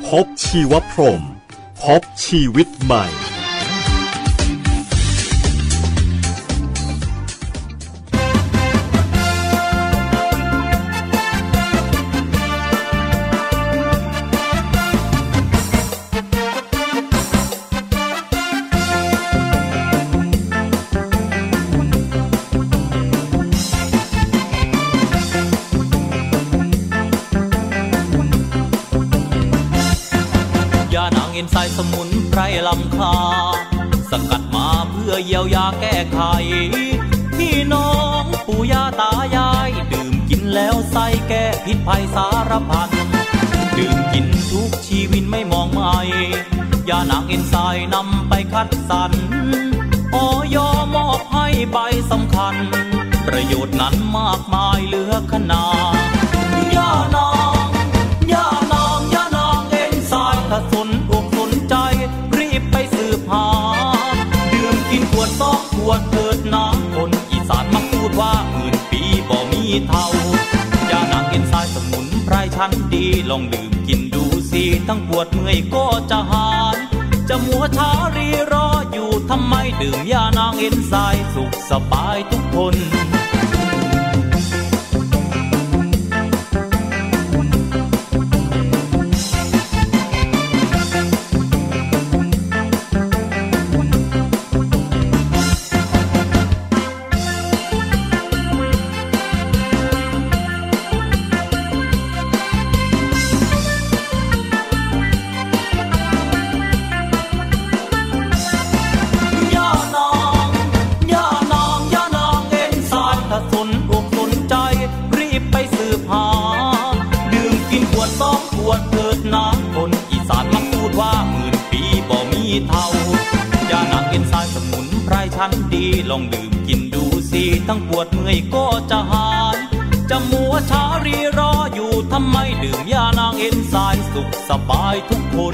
พบชีวพรหมพบชีวิตใหม่เอ็นไซสมุนไพรลำคาสกัดมาเพื่อเยียวยาแก้ไขพี่น้องปู่ย่าตายายดื่มกินแล้วไส้แก้พิษภัยสารพันดื่มกินทุกชีวิตไม่มองไม่ยานางเอ็นไซนำไปคัดสรรอยมอบให้ใบสำคัญประโยชน์นั้นมากมายเหลือขนาดย่านางเอ็นไซถ้าสนใจรีบไปสืบหาดื่มกินขวด2 ขวดเถิดนะคนอีสานมักพูดว่า10,000 ปีบ่มีเท่ายานางเอ็นไซสมุนไพรชั้นดีลองดื่มกินดูสิทั้งปวดเมื่อยก็จะหายจะมัวช้ารีรออยู่ทำไมดื่มยานางเอ็นไซสุขสบายทุกคนยานางเอ็นไซสมุนไพรชั้นดีลองดื่มกินดูสิทั้งปวดเมื่อยก็จะหายจะมัวช้ารีรออยู่ทำไมดื่มยานางเอ็นไซสุขสบายทุกคน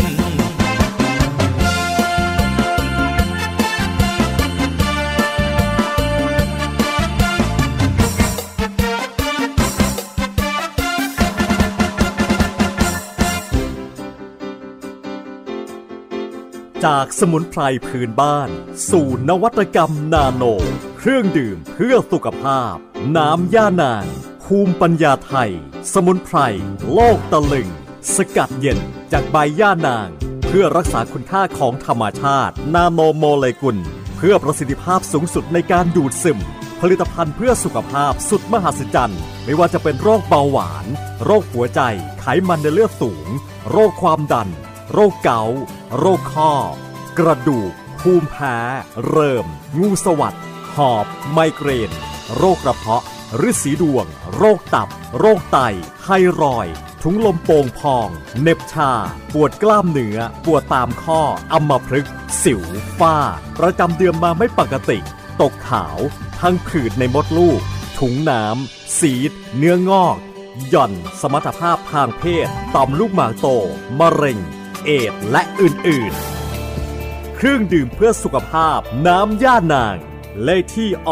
จากสมุนไพรพื้นบ้านสู่นวัตกรรมนาโนเครื่องดื่มเพื่อสุขภาพน้ำย่านางภูมิปัญญาไทยสมุนไพรโลกตะลึงสกัดเย็นจากใบย่านางเพื่อรักษาคุณค่าของธรรมชาตินาโนโมเลกุลเพื่อประสิทธิภาพสูงสุดในการดูดซึมผลิตภัณฑ์เพื่อสุขภาพสุดมหัศจรรย์ไม่ว่าจะเป็นโรคเบาหวานโรคหัวใจไขมันในเลือดสูงโรคความดันโรคเกาต์โรคข้อกระดูกภูมิแพ้เริ่มงูสวัสด์หอบไมเกรนโรคกระเพาะฤๅษีดวงโรคตับโรคไตไทรอยด์ถุงลมโป่งพองเหน็บชาปวดกล้ามเนื้อปวดตามข้ออัมพฤกษ์สิวฝ้าประจำเดือนมาไม่ปกติตกขาวทั้งผื่นในมดลูกถุงน้ำซีดเนื้องอกหย่อนสมรรถภาพทางเพศต่อมลูกหมากโตมะเร็งเอดส์และอื่นๆเครื่องดื่มเพื่อสุขภาพน้ำย่านางเลขที่อย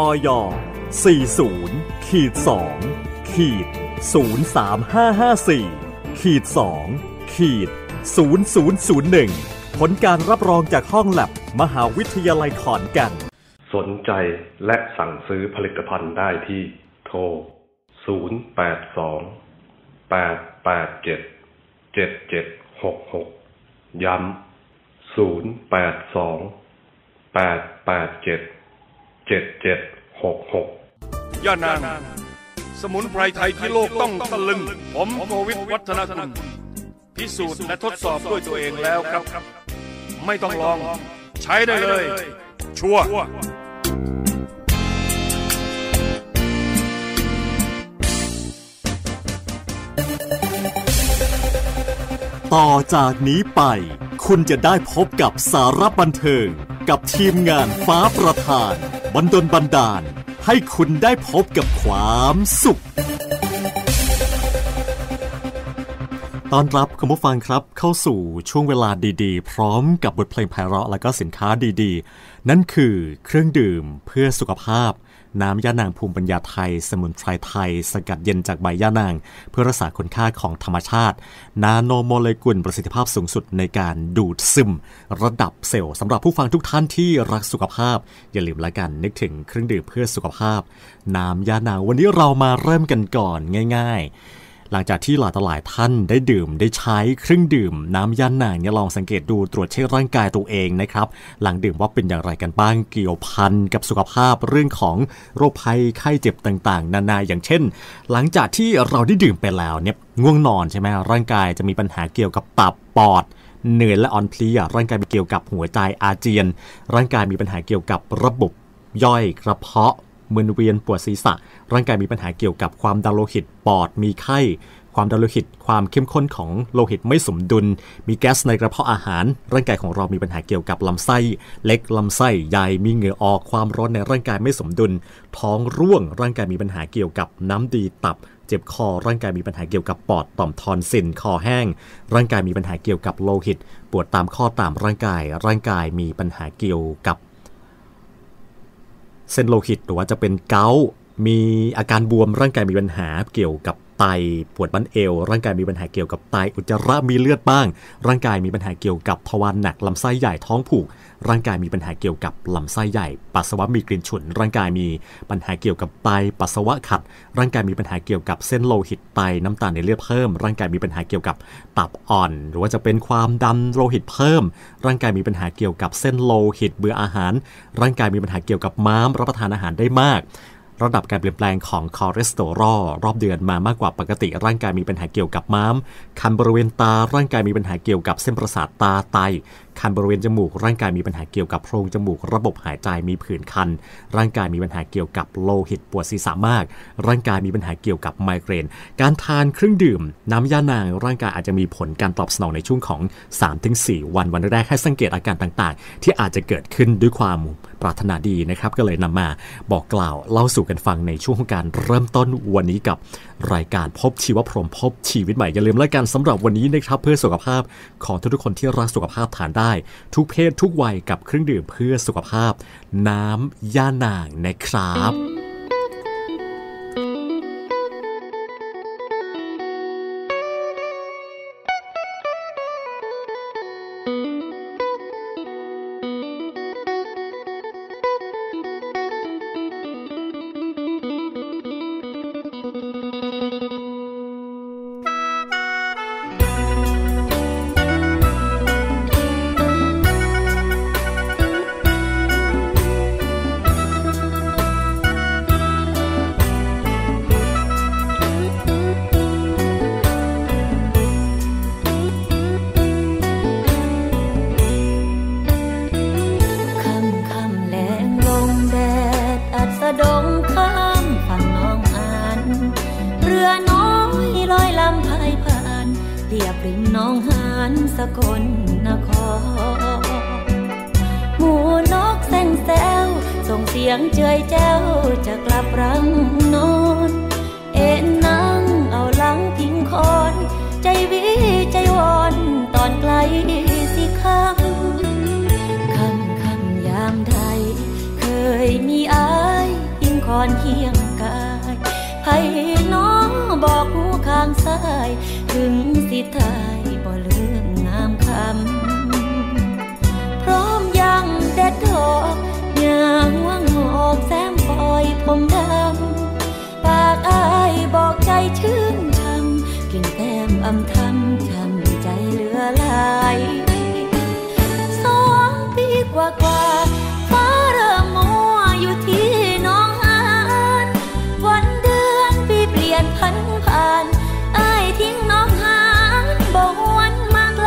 40-2-03554-2-0001 ผลการรับรองจากห้องแลบมหาวิทยาลัยขอนแก่นสนใจและสั่งซื้อผลิตภัณฑ์ได้ที่โทร082-887-7766ย้ำ082-887-7766 ย่านางสมุนไพรไทยที่โลกต้องตะลึงผมโควิดวัฒนกุลพิสูจน์และทดสอบด้วยตัวเองแล้วครับไม่ต้องลองใช้ได้เลยชัวร์ต่อจากนี้ไปคุณจะได้พบกับสาระบันเทิงกับทีมงานฟ้าประธานบันดลบันดาลให้คุณได้พบกับความสุขต้อนรับคุณผู้ฟังครับเข้าสู่ช่วงเวลาดีๆพร้อมกับบทเพลงไพเราะและก็สินค้าดีๆนั่นคือเครื่องดื่มเพื่อสุขภาพน้ำย่านางภูมิปัญญาไทยสมุนไพรไทยสกัดเย็นจากใบย่านางเพื่อรักษาคุณค่าของธรรมชาตินาโนโมเลกุลประสิทธิภาพสูงสุดในการดูดซึมระดับเซลล์สำหรับผู้ฟังทุกท่านที่รักสุขภาพอย่าลืมละกันนึกถึงเครื่องดื่มเพื่อสุขภาพน้ำย่านางวันนี้เรามาเริ่มกันก่อนง่ายๆหลังจากที่หลายท่านได้ดื่มได้ใช้เครื่องดื่มน้ำย่านางเนี่ยลองสังเกตดูตรวจเช็คร่างกายตัวเองนะครับหลังดื่มว่าเป็นอย่างไรกันบ้างเกี่ยวพันกับสุขภาพเรื่องของโรคภัยไข้เจ็บต่างๆนานาอย่างเช่นหลังจากที่เราได้ดื่มไปแล้วเนี่ยง่วงนอนใช่ไหมร่างกายจะมีปัญหาเกี่ยวกับตับปอดเหนื่อยและอ่อนเพลียร่างกายมีเกี่ยวกับหัวใจอาเจียนร่างกายมีปัญหาเกี่ยวกับระบบย่อยกระเพาะมึนเวียนปวดศีรษะร่างกายมีปัญหาเกี่ยวกับความดันโลหิตปอดมีไข้ความดันโลหิตความเข้มข้นของโลหิตไม่สมดุลมีแก๊สในกระเพาะอาหารร่างกายของเรามีปัญหาเกี่ยวกับลำไส้เล็กลำไส้ใหญ่มีเหงื่อออกความร้อนในร่างกายไม่สมดุลท้องร่วงร่างกายมีปัญหาเกี่ยวกับน้ำดีตับเจ็บคอร่างกายมีปัญหาเกี่ยวกับปอดต่อมทอนซิลคอแห้งร่างกายมีปัญหาเกี่ยวกับโลหิตปวดตามข้อตามร่างกายมีปัญหาเกี่ยวกับเส้นโลหิตหรือว่าจะเป็นเกาต์มีอาการบวมร่างกายมีปัญหาเกี่ยวกับไตปวดบั้นเอวร่างกายมีปัญหาเกี่ยวกับไตอุจจาระมีเลือดบ้างร่างกายมีปัญหาเกี่ยวกับทวารหนักลำไส้ใหญ่ท้องผูกร่างกายมีปัญหาเกี่ยวกับลำไส้ใหญ่ปัสสาวะมีกลิ่นฉุนร่างกายมีปัญหาเกี่ยวกับไตปัสสาวะขัดร่างกายมีปัญหาเกี่ยวกับเส้นโลหิตไตน้ำตาลในเลือดเพิ่มร่างกายมีปัญหาเกี่ยวกับตับอ่อนหรือว่าจะเป็นความดันโลหิตเพิ่มร่างกายมีปัญหาเกี่ยวกับเส้นโลหิตเบื่ออาหารร่างกายมีปัญหาเกี่ยวกับม้ามรับประทานอาหารได้มากระดับการเปลี่ยนแปลงของคอเลสเตอรอลรอบเดือนมากกว่าปกติร่างกายมีปัญหาเกี่ยวกับม้ามคันบริเวณตาร่างกายมีปัญหาเกี่ยวกับเส้นประสาทตาไตคันบริเวณจมูกร่างกายมีปัญหาเกี่ยวกับโพรงจมูกระบบหายใจมีผื่นคันร่างกายมีปัญหาเกี่ยวกับโลหิตปวดศีรษะมากร่างกายมีปัญหาเกี่ยวกับไมเกรนการทานเครื่องดื่มน้ำย่านางร่างกายอาจจะมีผลการตอบสนองในช่วงของ 3-4 วันแรกให้สังเกตอาการต่างๆที่อาจจะเกิดขึ้นด้วยความปรารถนาดีนะครับก็เลยนำมาบอกกล่าวเล่าสู่กันฟังในช่วงของการเริ่มต้นวันนี้กับรายการพบชีวพรหมพบชีวิตใหม่อย่าลืมแล้วกันสำหรับวันนี้นะครับเพื่อสุขภาพของทุกคนที่รักสุขภาพทานได้ทุกเพศทุกวัยกับเครื่องดื่มเพื่อสุขภาพน้ำย่านางนะครับสกลนครหมู่นกแซงแซวส่งเสียงเจยแจ้วจะกลับรังนอนเอ็นนั่งเอาหลังพิงคอนใจวิใจวอนตอนไกลสิค่ำยามใดเคยมีอายพิงคอนเคียงกายให้น้องบอกหูข้างซ้ายถึงสิทายบ่เลือกงามคำพร้อมยังเด็ดดอกยางว่างหอกแซมปล่อยผมดำปากอายบอกใจชื่นช่ำกลิ่นแก้มอำทำช้ำใจเหลือหลาย2 ปีกว่าฟ้าเริ่มมัวอยู่ที่น้องหานวันเดือนปีเปลี่ยนพันผ่านอายทิ้งน้องหานบ่หวนมาไกล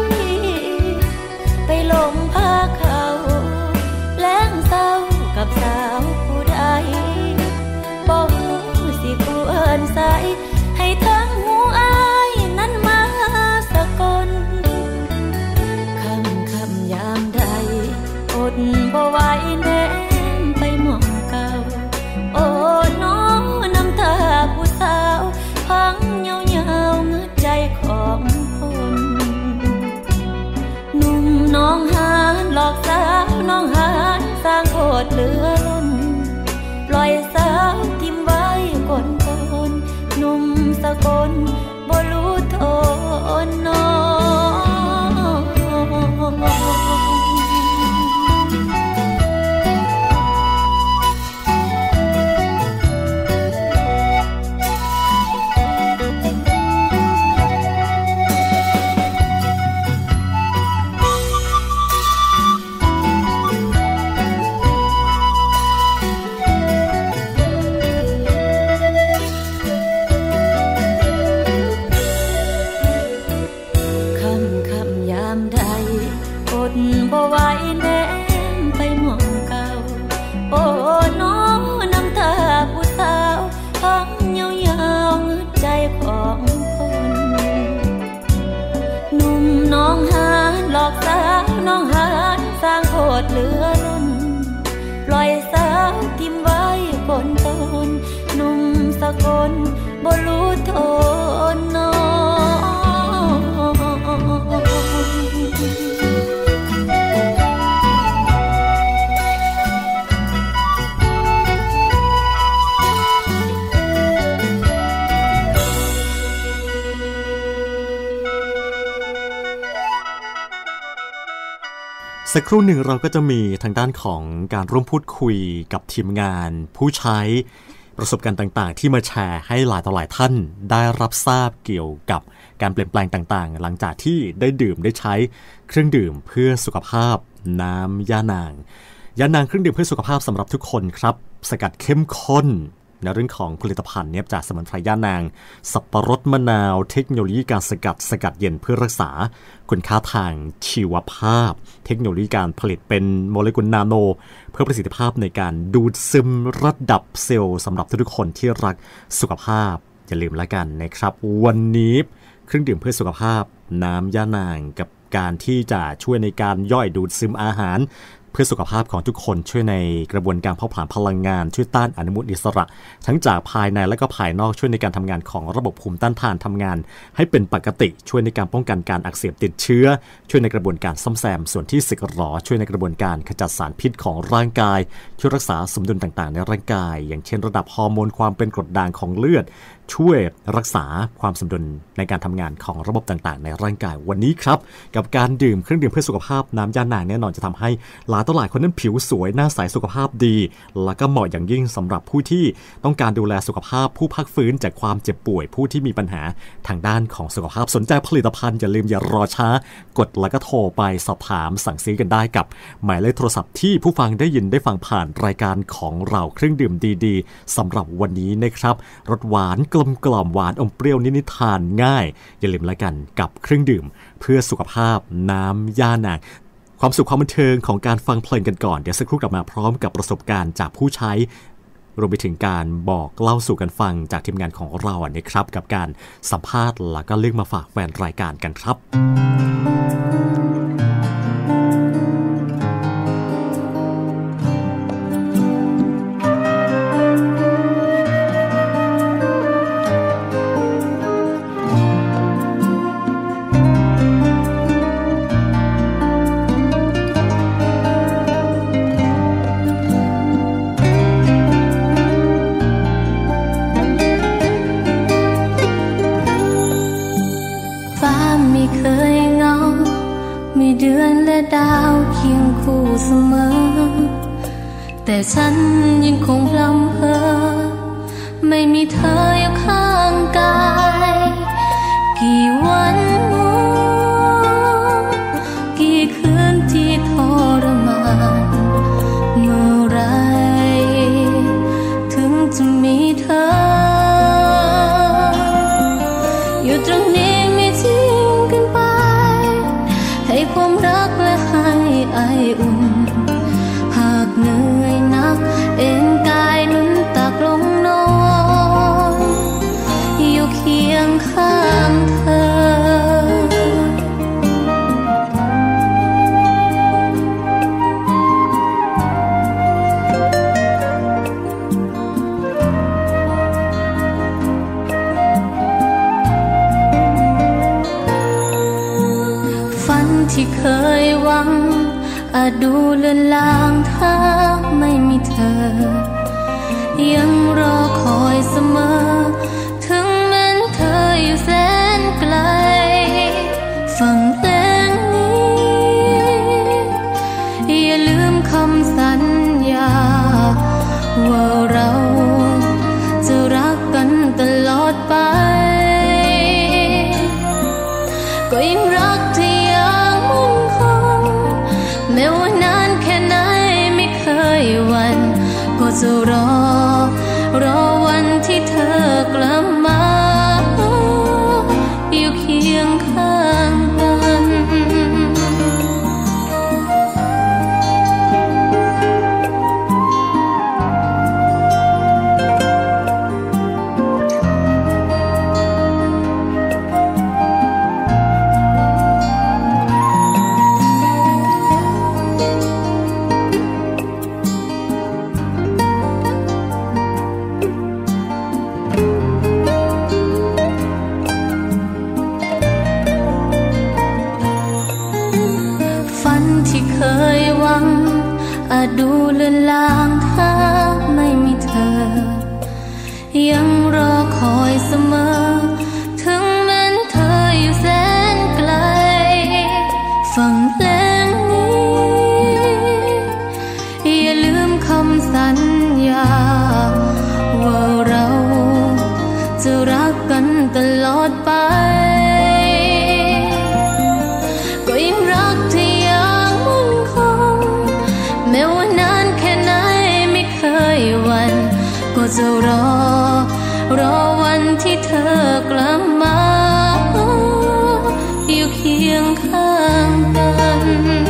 ไปหลงพาเขาแล้งเศร้ากับสาวผู้ใดบ่ฮู้สิผู้เอิ้นใส่ให้ทั้งหูอายนั้นมาสะกลคำยามใดอดบ่ไหวแนมไปมองเก่าโอ้น้องน้ำตาผู้สาวพังเหี่ยวๆเงื้อใจของคนหนุ่มน้องหานหลอกสาวน้องหานสร้างโคตรเหลือล้นปล่อยกลบ่รู้โทษน้องบ่ไหวแนมไปมองเก่าโอ้น้องน้ำตาผู้สาวทั้งยาวๆเงืดใจของคนหนุ่มน้องหานหลอกสาวน้องหานสร้างโคตรเหลือล้นปล่อยสาวทิ่มไว้บนต้นหนุ่มสกลบ่รู้โทษน้องสักครู่หนึ่งเราก็จะมีทางด้านของการร่วมพูดคุยกับทีมงานผู้ใช้ประสบการณ์ต่างๆที่มาแชร์ให้หลายต่อหลายท่านได้รับทราบเกี่ยวกับการเปลี่ยนแปลงต่างๆหลังจากที่ได้ดื่มได้ใช้เครื่องดื่มเพื่อสุขภาพน้ำย่านางเครื่องดื่มเพื่อสุขภาพสำหรับทุกคนครับสกัดเข้มข้นในเรื่องของผลิตภัณฑ์เนี่ยจากสมุนไพรย่านางสับปะรดมะนาวเทคโนโลยีการสกัดเย็นเพื่อรักษาคุณค่าทางชีวภาพเทคโนโลยีการผลิตเป็นโมเลกุลนาโนเพื่อประสิทธิภาพในการดูดซึมระดับเซลล์สำหรับทุกคนที่รักสุขภาพอย่าลืมละกันนะครับวันนี้เครื่องดื่มเพื่อสุขภาพน้ำย่านางกับการที่จะช่วยในการย่อยดูดซึมอาหารเพื่อสุขภาพของทุกคนช่วยในกระบวนการเผาผลาญพลังงานช่วยต้านอนุมูลอิสระทั้งจากภายในและก็ภายนอกช่วยในการทำงานของระบบภูมิต้านทานทำงานให้เป็นปกติช่วยในการป้องกันการอักเสบติดเชื้อช่วยในกระบวนการซ่อมแซมส่วนที่สึกหรอช่วยในกระบวนการขจัดสารพิษของร่างกายช่วยรักษาสมดุลต่างๆในร่างกายอย่างเช่นระดับฮอร์โมนความเป็นกรดด่างของเลือดช่วยรักษาความสมดุลในการทำงานของระบบต่างๆในร่างกายวันนี้ครับกับการดื่มเครื่องดื่มเพื่อสุขภาพน้ำย่านางแน่นอนจะทำให้หลายต่อหลายคนนั้นผิวสวยหน้าใสสุขภาพดีและก็เหมาะอย่างยิ่งสำหรับผู้ที่ต้องการดูแลสุขภาพผู้พักฟื้นจากความเจ็บป่วยผู้ที่มีปัญหาทางด้านของสุขภาพสนใจผลิตภัณฑ์อย่าลืมอย่ารอช้ากดแล้วก็โทรไปสอบถามสั่งซื้อกันได้กับหมายเลขโทรศัพท์ที่ผู้ฟังได้ยินได้ฟังผ่านรายการของเราเครื่องดื่มดีๆสำหรับวันนี้นะครับรสหวานกลมหวานอมเปรี้ยวนิดๆทานง่ายอย่าลืมละกันกับเครื่องดื่มเพื่อสุขภาพน้ำย่านางความสุขความบันเทิงของการฟังเพลงกันก่อนเดี๋ยวสักครู่กลับมาพร้อมกับประสบการณ์จากผู้ใช้รวมไปถึงการบอกเล่าสู่กันฟังจากทีมงานของเรานะครับกับการสัมภาษณ์แล้วก็เลือกมาฝากแฟนรายการกันครับดาวเคียงคู่เสมอแต่ฉันยังคงพลัมเพอไม่มีเธออยู่ข้างกายกี่วันกี่คืนที่ทรมานเมื่อไรถึงจะมีเธออยู่ตรงนี้ไม่ทิ้งกันไปให้ความรักและให้ไออุ่นหากเหนื่อยนักเอ็นกายนุ่นตักลงนอนอยู่เคียงข้างเธอที่เคยหวังอาจดูเลือนลางถ้าไม่มีเธอยังรอคอยเสมอถึงแม้เธอดูเลือนลางถ้าไม่มีเธอยังรอคอยเสมอถึงแม้เธออยู่แสนไกลฟังเพลงนี้อย่าลืมคำสัญญาว่าเราจะรักกันตลอดไปก็ยังรักเธออย่างมั่นคงแม้ว่านานแค่ไหนไม่เคยหวั่นก็จะรอวันที่เธอกลับมาอยู่เคียงข้างกัน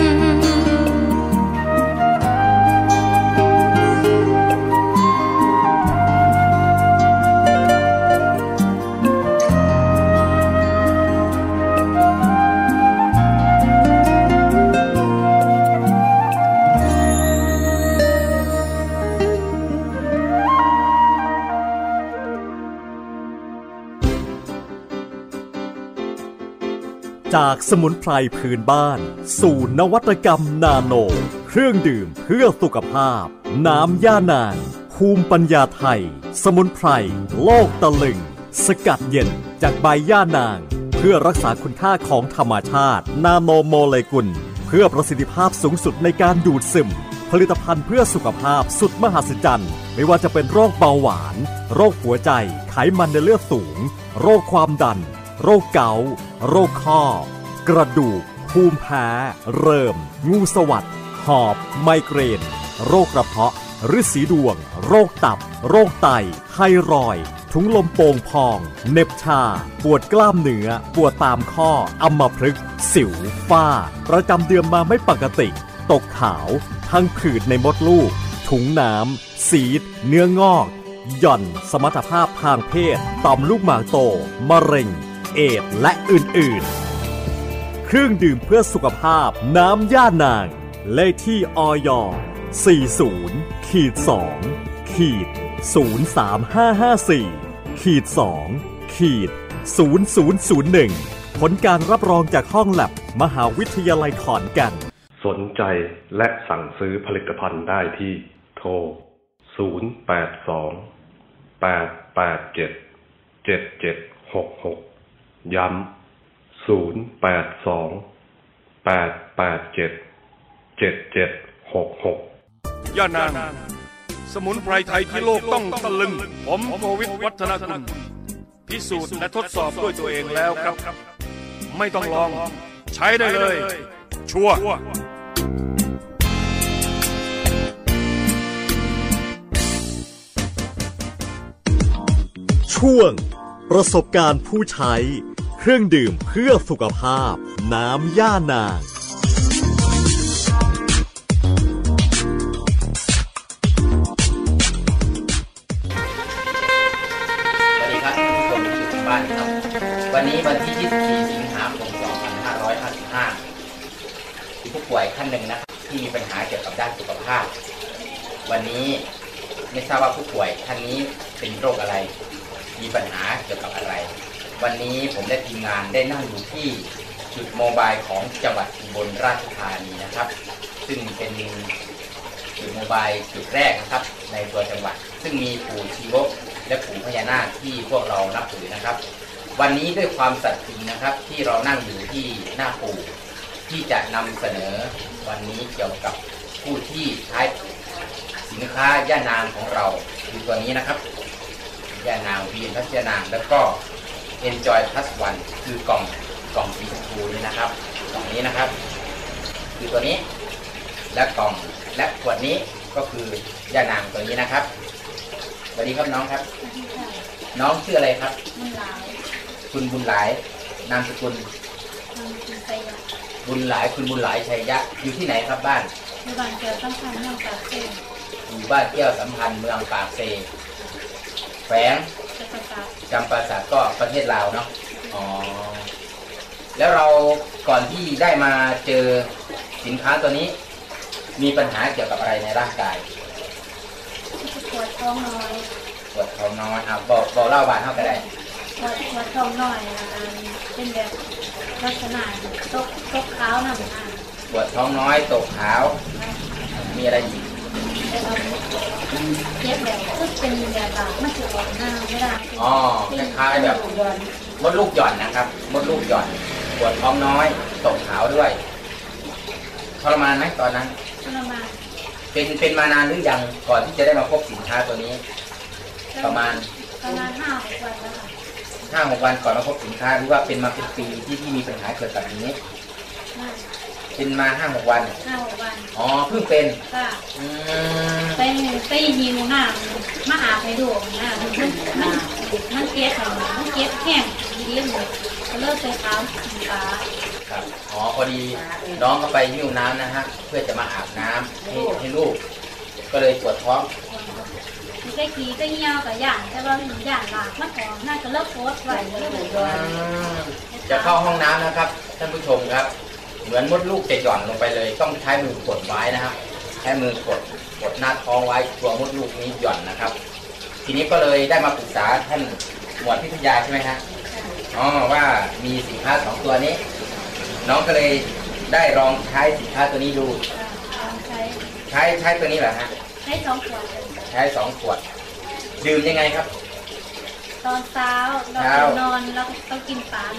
จากสมุนไพรพื้นบ้านสู่นวัตกรรมนาโนเครื่องดื่มเพื่อสุขภาพน้ำย่านางภูมิปัญญาไทยสมุนไพรโลกตะลึงสกัดเย็นจากใบย่านางเพื่อรักษาคุณค่าของธรรมชาตินาโนโมเลกุลเพื่อประสิทธิภาพสูงสุดในการดูดซึมผลิตภัณฑ์เพื่อสุขภาพสุดมหัศจรรย์ไม่ว่าจะเป็นโรคเบาหวานโรคหัวใจไขมันในเลือดสูงโรคความดันโรคเกาต์โรคข้อกระดูกภูมิแพ้เริ่มงูสวัสด์หอบไมเกรนโรคกระเพาะฤๅษีดวงโรคตับโรคไตไทรอยด์ถุงลมโป่งพองเหน็บชาปวดกล้ามเนื้อปวดตามข้ออัมพฤกษ์สิวฝ้าประจำเดือนมาไม่ปกติตกขาวทั้งผื่นในมดลูกถุงน้ำซีดเนื้องอกหย่อนสมรรถภาพทางเพศต่อมลูกหมากโตมะเร็งเอดส์และอื่นๆเครื่องดื่มเพื่อสุขภาพน้ำย่านางเลขที่อย 40-2-03554-2-0001 ผลการรับรองจากห้องแลบมหาวิทยาลัยขอนแก่นสนใจและสั่งซื้อผลิตภัณฑ์ได้ที่โทร 082-887-7766 ย้ำ 082-887-7766 ย่านางสมุนไพรไทยที่โลกต้องตะลึงผมโควิดวัฒนกุลพิสูจน์และทดสอบด้วยตัวเองแล้วครับไม่ต้องลองใช้ได้เลยชัวร์ช่วงประสบการณ์ผู้ใช้เครื่องดื่มเพื่อสุขภาพน้ำย่านางวันนี้วันที่ 24 สิงหาคม 2555 มีผู้ป่วยท่านหนึ่งนะครับที่มีปัญหาเกี่ยวกับด้านสุขภาพวันนี้ไม่ทราบว่าผู้ป่วยท่านนี้เป็นโรคอะไรมีปัญหาเกี่ยวกับอะไรวันนี้ผมและทีมงานได้นั่งอยู่ที่จุดโมบายของจังหวัดอุบลราชธานีนะครับซึ่งเป็นจุดโมบายจุดแรกนะครับในตัวจังหวัดซึ่งมีปู่ชีวกและปู่พญานาคที่พวกเรานับถือนะครับวันนี้ด้วยความสัตย์จริงนะครับที่เรานั่งอยู่ที่หน้าปู่ที่จะนำเสนอวันนี้เกี่ยวกับผู้ที่ใช้สินค้าย่านางของเราคือตัวนี้นะครับย่านางวีนพัชย่านางแล้วก็ Enjoy Plus One คือกล่องสีชมพูนี่นะครับกล่องนี้นะครับคือตัวนี้และกล่องและขวดนี้ก็คือย่านางตัวนี้นะครับสวัสดีครับน้องครับน้องชื่ออะไรครับคุณบุญหลายนามสกุลบุญหลายคุณบุญหลายชัยยะอยู่ที่ไหนครับบ้านอยู่บ้านแก้วสัมพันธ์เมืองปากเซอยู่บ้านแก้วสัมพันธ์เมืองปากเซแฝงจำปาสักก็ประเทศลาวเนาะอ๋อแล้วเราก่อนที่ได้มาเจอสินค้าตัวนี้มีปัญหาเกี่ยวกับอะไรในร่างกายปวดท้องน้อยบอกเล่าบ้านเท่ากันได้ปวดท้องน้อยเป็นแบบลักษณะตกขาวนะปวดท้องน้อยตกขาวมีอะไรอีกได้ทำเย็บแบบก็เป็นแบบหลักมันจะออกหน้าไม่ได้อ๋อคล้ายๆแบบมดลูกหย่อนนะครับมดลูกหย่อนปวดท้องน้อยตกขาวด้วยทรมานไหมตอนนั้นทรมานเป็นมานานหรือยังก่อนที่จะได้มาพบสินค้าตัวนี้ประมาณ 5-6 วันแล้วค่ะ 5-6 วันก่อนมาพบสินค้าหรือว่าเป็นมาเป็นปีที่มีปัญหาเกิดแบบนี้เป็นมา5-6 วันอ๋อเพิ่งเป็นค่ะไปยิวหน้ามาอาบให้ดูนะมันเกล็ดมันเกล็ดแห้งดีเลยก็เลิกไปถามป้าครับอ๋อพอดีน้องก็ไปหิ้วน้ำนะฮะเพื่อจะมาอาบน้ำให้ลูกก็เลยปวดท้องมีได้ขี่ได้เงี้ยวกับย่างแต่ว่าย่างหลากมันของน่าจะเลิกโพสไว้จะเข้าห้องน้ำนะครับท่านผู้ชมครับเหมือนมดลูกจะหย่อนลงไปเลยต้องใช้มือกดไว้นะครับใช้มือกดหน้าท้องไว้ตัวมดลูกนี้หย่อนนะครับทีนี้ก็เลยได้มาปรึกษาท่านหมวดพิทยาใช่ไหมฮะอ๋อว่ามีสินค้า2 ตัวนี้น้องก็เลยได้ลองใช้สินค้าตัวนี้ดูใช้ตัวนี้เหรอฮะใช้2 ขวดใช้2 ขวดดื่มยังไงครับตอนเช้าเรานอนแล้วต้องกินปลา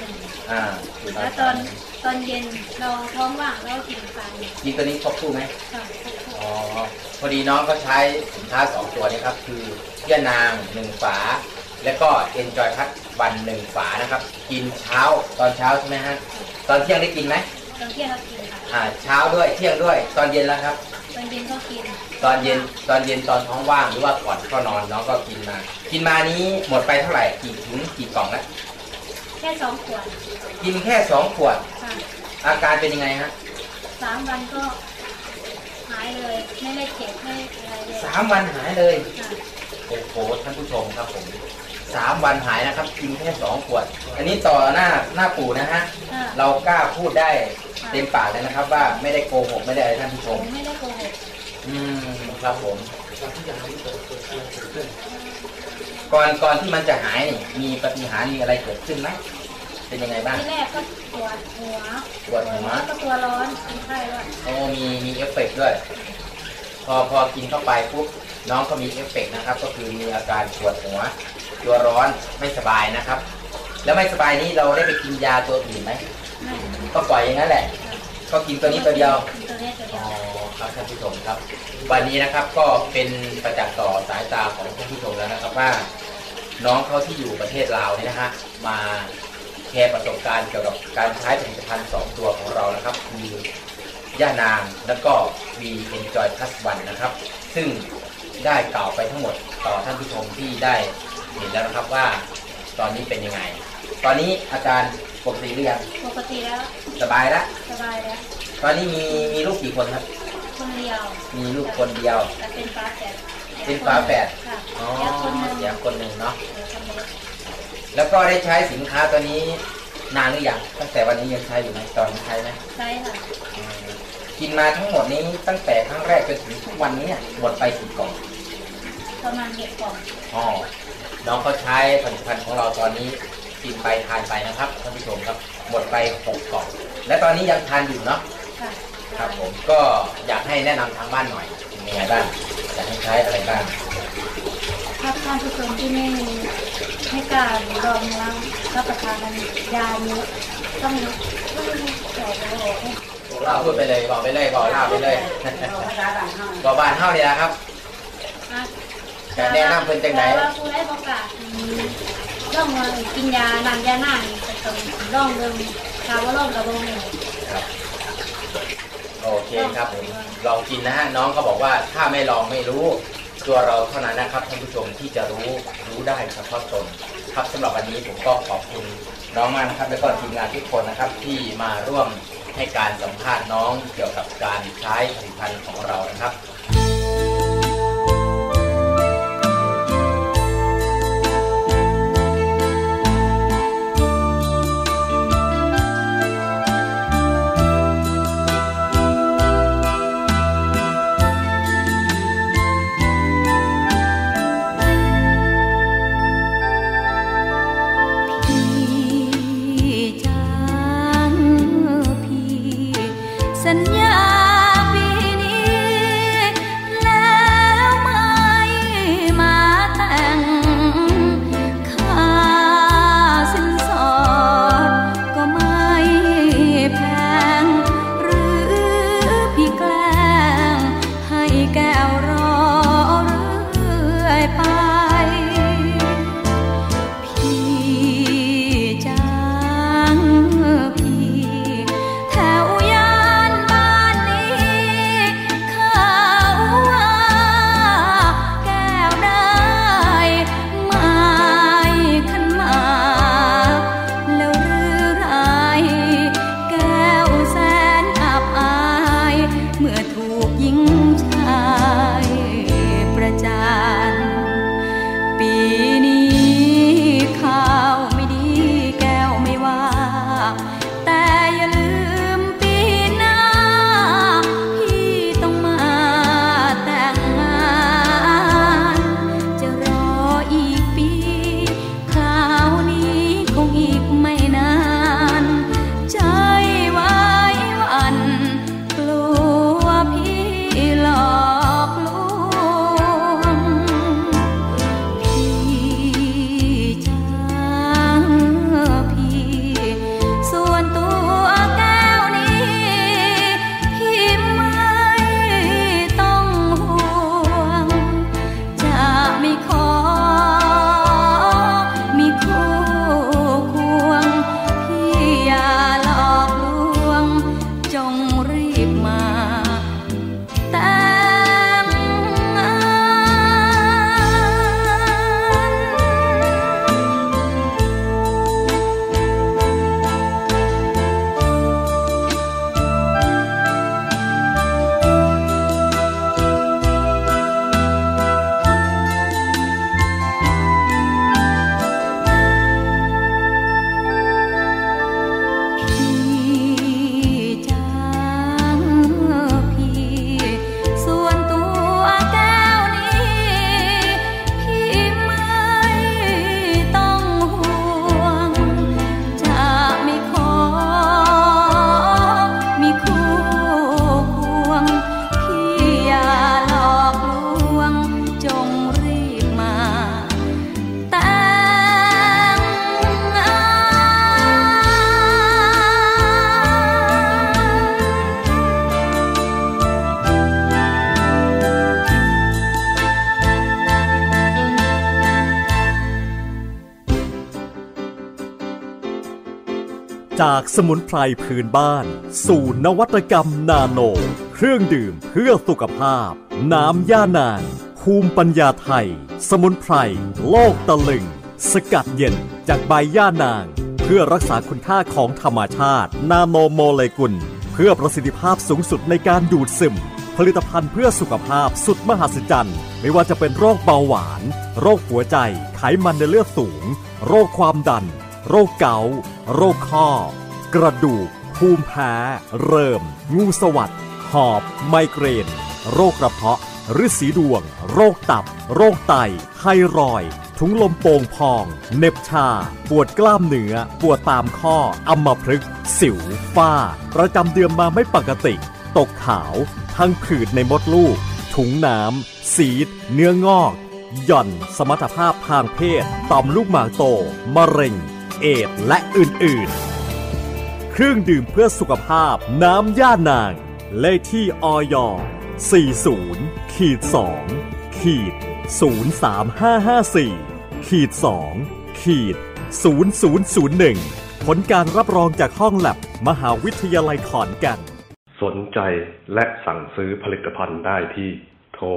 1แล้วตอนเย็นเราท้องว่างแล้วกินปลากินตัวนี้ครบคู่ไหมอ๋อพอดีน้องก็ใช้สินค้า2 ตัวนี้ครับคือเยี่ยนาง1 ฝาแล้วก็เอนจอยพัดวัน1 ฝานะครับกินเช้าตอนเช้าใช่ไหมฮะตอนเที่ยงได้กินไหมตอนเที่ยงเรากินค่ะเช้าด้วยเที่ยงด้วยตอนเย็นแล้วครับตอนเย็นก็กินตอนเย็นตอนท้องว่างหรือว่าก่อนเข้านอนน้องก็กินมานี้หมดไปเท่าไหร่กี่ถุงกี่กล่องแล้วแค่2 ขวดกินแค่2 ขวดอาการเป็นยังไงฮะ 3 วันก็หายเลยไม่ได้เจ็บไม่อะไรเลย 3 วันหายเลยโอ้โหท่านผู้ชมครับผม3 วันหายนะครับกินแค่2 ขวดอันนี้ต่อหน้าปู่นะฮะเรากล้าพูดได้เต็มปากเลยนะครับว่าไม่ได้โกหกไม่ได้อะไรท่านผู้ชมไม่ได้โกหกครับผมก่อนที่มันจะหายนี่มีปาฏิหาริย์มีอะไรเกิดขึ้นไหมเป็นยังไงบ้างที่แรกก็ปวดหัวแล้วก็ตัวร้อนเป็นไข้ด้วยโอ้มีเอฟเฟกต์ด้วยพอกินเข้าไปปุ๊บน้องก็มีเอฟเฟกต์นะครับก็คือมีอาการปวดหัวตัวร้อนไม่สบายนะครับแล้วไม่สบายนี้เราได้ไปกินยาตัวอื่นไหมก็ปล่อยอย่างนั้นแหละก็กินตัวนี้ตัวเดียวอ๋อครับท่านผู้ชมครับวันนี้นะครับก็เป็นประจักษ์ต่อสายตาของท่านผู้ชมแล้วนะครับว่าน้องเขาที่อยู่ประเทศลาวนี่นะฮะมาแชร์ประสบการณ์เกี่ยวกับการใช้ผลิตภัณฑ์2 ตัวของเรานะครับคือย่านางแล้วก็ Enjoy Plus One นะครับซึ่งได้กล่าวไปทั้งหมดต่อท่านผู้ชมที่ได้เห็นแล้วนะครับว่าตอนนี้เป็นยังไงตอนนี้อาจารย์ปกติหรือยังปกติแล้วสบายแล้วตอนนี้มีลูกกี่คนครับคนเดียวมีลูกคนเดียวแต่เป็นฝาแฝดอ๋อเสียคนหนึ่งเนาะแล้วก็ได้ใช้สินค้าตัวนี้นานหรือยังตั้งแต่วันนี้ยังใช้อยู่ไหมตอนนี้ใช้ไหมใช้ค่ะกินมาทั้งหมดนี้ตั้งแต่ครั้งแรกจนถึงทุกวันนี้หมดไปกี่กล่องประมาณ6 กล่องอ๋อน้องเขาใช้ผลิตภัณฑ์ของเราตอนนี้กินไปทานไปนะครับท่านผู้ชมครับหมดไป6 กล่องและตอนนี้ยังทานอยู่เนาะครับผมก็อยากให้แนะนำทางบ้านหน่อยเป็นยังไงบ้างอยากให้ใช้อะไรบ้างครับท่านผู้ชมที่ไม่กล้าลองรับประทานยานี้ต้องเราพูดไปเลยบอกไปเลยบอกเล่าไปเลยบอกบ้านเฮาเนี่ยครับจะแนะนำเพิ่นจังไหนว่าผู้ได้ประกาศต้องมากินยาหน้าจะต้องลองเดิมถามว่าลองกับลองเนี่ยครับโอเคครับผมลองกินนะฮะน้องเขาบอกว่าถ้าไม่ลองไม่รู้ตัวเราเท่านั้นนะครับท่านผู้ชมที่จะรู้ได้เฉพาะตนครับสำหรับวันนี้ผมก็ขอบคุณน้องมากนะครับและก็ทีมงานทุกคนนะครับที่มาร่วมให้การสัมภาษณ์น้องเกี่ยวกับการใช้ผลิตภัณฑ์ของเรานะครับสัญญาปีนี้จากสมุนไพรพื้นบ้านสู่นวัตกรรมนาโนเครื่องดื่มเพื่อสุขภาพน้ำย่านางภูมิปัญญาไทยสมุนไพรโลกตะลึงสกัดเย็นจากใบย่านางเพื่อรักษาคุณค่าของธรรมชาตินาโนโมเลกุลเพื่อประสิทธิภาพสูงสุดในการดูดซึมผลิตภัณฑ์เพื่อสุขภาพสุดมหัศจรรย์ไม่ว่าจะเป็นโรคเบาหวานโรคหัวใจไขมันในเลือดสูงโรคความดันโรคเกาต์โรคข้อกระดูกภูมิแพ้เริ่มงูสวัสดหอบไมเกรนโรคกระเพาะฤๅษีดวงโรคตับโรคไตไทรอยด์ถุงลมโป่งพองเหน็บชาปวดกล้ามเนื้อปวดตามข้ออัมพฤกษ์สิวฝ้าประจำเดือนมาไม่ปกติตกขาวทั้งผืดในมดลูกถุงน้ำซีดเนื้องอกหย่อนสมรรถภาพทางเพศต่อมลูกหมากโตมะเร็งเอดส์และอื่นๆเครื่องดื่มเพื่อสุขภาพน้ำย่านางเลขที่อย 40-2-03554-2-0001 ผลการรับรองจากห้องแลบมหาวิทยาลัยขอนแก่นสนใจและสั่งซื้อผลิตภัณฑ์ได้ที่โทร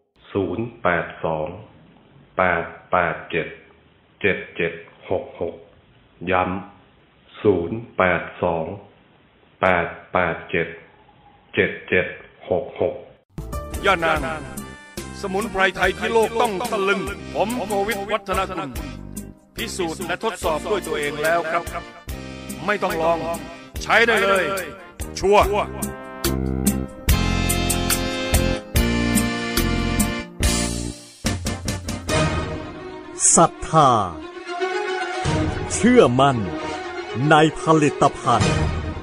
082-887-7766 ย้ำ 082-887-7766 ย่านางสมุนไพรไทยที่โลกต้องตะลึงผมโควิดวัฒนกุลพิสูจน์และทดสอบด้วยตัวเองแล้วครับไม่ต้องลองใช้ได้เลยชัวร์ศรัทธาเชื่อมั่นในผลิตภัณฑ์